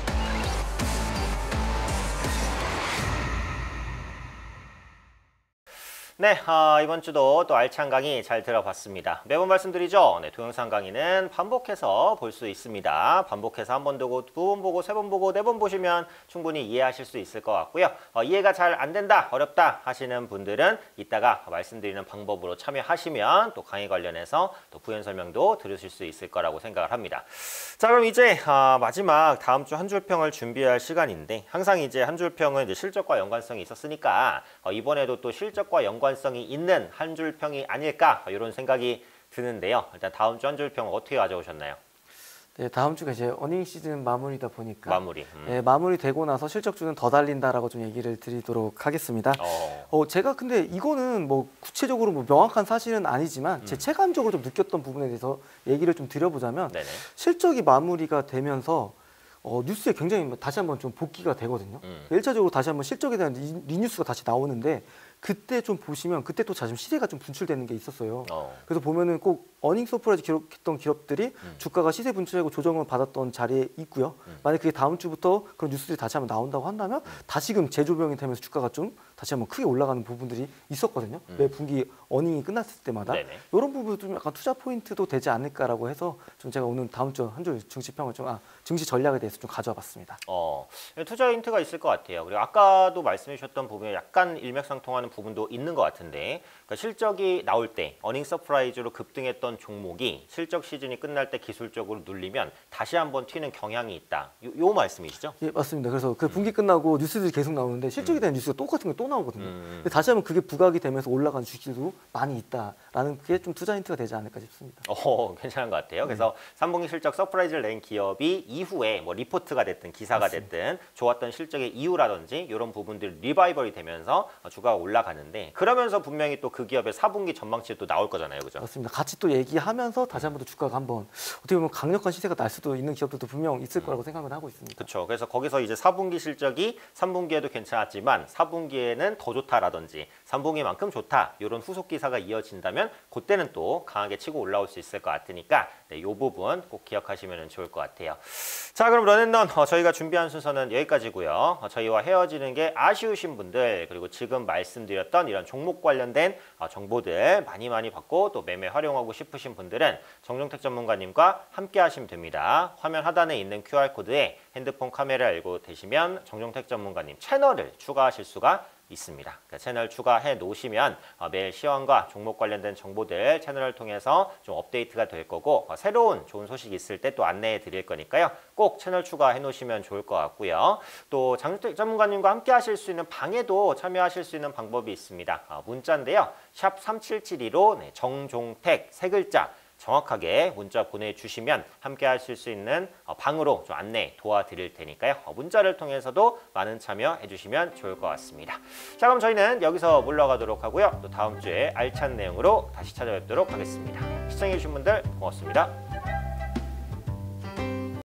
네, 아, 이번 주도 또 알찬 강의 잘 들어봤습니다. 매번 말씀드리죠. 네, 동영상 강의는 반복해서 볼 수 있습니다. 반복해서 한 번 보고, 두 번 보고, 세 번 보고, 네 번 보시면 충분히 이해하실 수 있을 것 같고요. 어, 이해가 잘 안 된다, 어렵다 하시는 분들은 이따가 말씀드리는 방법으로 참여하시면 또 강의 관련해서 또 부연 설명도 들으실 수 있을 거라고 생각을 합니다. 자, 그럼 이제 어, 마지막 다음 주 한 줄평을 준비할 시간인데 항상 이제 한 줄평은 이제 실적과 연관성이 있었으니까 어, 이번에도 또 실적과 연관 성이 있는 한 줄 평이 아닐까 이런 생각이 드는데요. 일단 다음 주 한 줄 평 어떻게 가져오셨나요? 네, 다음 주가 이제 어닝 시즌 마무리다 보니까 마무리. 음. 네, 마무리되고 나서 실적주는 더 달린다라고 좀 얘기를 드리도록 하겠습니다. 어. 어, 제가 근데 이거는 뭐 구체적으로 뭐 명확한 사실은 아니지만 음. 제 체감적으로 좀 느꼈던 부분에 대해서 얘기를 좀 드려보자면 네네. 실적이 마무리가 되면서 어, 뉴스에 굉장히 다시 한번 좀 복귀가 되거든요. 음. 일 차적으로 다시 한번 실적에 대한 리, 리뉴스가 다시 나오는데 그때 좀 보시면 그때 또 자금 시세가 좀 분출되는 게 있었어요. 어. 그래서 보면은 꼭 어닝 서프라이즈 기록했던 기업들이 음. 주가가 시세 분출하고 조정을 받았던 자리에 있고요. 음. 만약 그게 다음 주부터 그런 뉴스들이 다시 한번 나온다고 한다면 음. 다시금 재조명이 되면서 주가가 좀 다시 한번 크게 올라가는 부분들이 있었거든요. 음. 매 분기 어닝이 끝났을 때마다 네네. 이런 부분도 좀 약간 투자 포인트도 되지 않을까라고 해서 좀 제가 오늘 다음 주 한 주 증시평을 좀 아, 증시 전략에 대해서 좀 가져와봤습니다. 어, 투자 힌트가 있을 것 같아요. 그리고 아까도 말씀해 주셨던 부분에 약간 일맥상통하는 부분도 있는 것 같은데 그러니까 실적이 나올 때 어닝 서프라이즈로 급등했던 종목이 실적 시즌이 끝날 때 기술적으로 눌리면 다시 한번 튀는 경향이 있다. 요, 요 말씀이시죠? 예, 맞습니다. 그래서 그 분기 끝나고 뉴스들이 계속 나오는데 실적에 대한 음. 뉴스가 똑같은 게 또 나오거든요. 음. 근데 다시 한번 그게 부각이 되면서 올라가는 주식도 많이 있다라는 게 좀 투자 힌트가 되지 않을까 싶습니다. 어, 괜찮은 것 같아요. 그래서 삼 분기 실적 서프라이즈를 낸 기업이 이후에 뭐 리포트가 됐든 기사가 맞습니다. 됐든 좋았던 실적의 이유라든지 이런 부분들이 리바이벌이 되면서 주가가 올라가는데 그러면서 분명히 또 그 기업의 사 분기 전망치 또 나올 거잖아요. 그죠? 맞습니다. 같이 또 얘기하면서 다시 한번 또 주가가 한번 어떻게 보면 강력한 시세가 날 수도 있는 기업들도 분명 있을 거라고 생각을 하고 있습니다. 그렇죠. 그래서 거기서 이제 사 분기 실적이 삼 분기에도 괜찮았지만 사 분기에는 더 좋다라든지 삼 분기만큼 좋다 이런 후속 기사가 이어진다면 그때는 또 강하게 치고 올라올 수 있을 것 같으니까 네, 이 부분 꼭 기억하시면 좋을 것 같아요. 자, 그럼 런앤런 어, 저희가 준비한 순서는 여기까지고요. 어, 저희와 헤어지는 게 아쉬우신 분들 그리고 지금 말씀드렸던 이런 종목 관련된 어, 정보들 많이 많이 받고 또 매매 활용하고 싶으신 분들은 정종택 전문가님과 함께 하시면 됩니다. 화면 하단에 있는 큐알코드에 핸드폰 카메라 알고 되시면 정종택 전문가님 채널을 추가하실 수가 있습니다. 그러니까 채널 추가해 놓으시면 어, 매일 시황과 종목 관련된 정보들 채널을 통해서 좀 업데이트가 될 거고 어, 새로운 좋은 소식 있을 때 또 안내해 드릴 거니까요. 꼭 채널 추가해 놓으시면 좋을 것 같고요. 또 장택 전문가님과 함께 하실 수 있는 방에도 참여하실 수 있는 방법이 있습니다. 어, 문자인데요. 샵 삼칠칠이로 네, 정종택 세 글자 정확하게 문자 보내주시면 함께 하실 수 있는 방으로 좀 안내 도와드릴 테니까요. 문자를 통해서도 많은 참여해 주시면 좋을 것 같습니다. 자, 그럼 저희는 여기서 물러가도록 하고요. 또 다음 주에 알찬 내용으로 다시 찾아뵙도록 하겠습니다. 시청해 주신 분들 고맙습니다.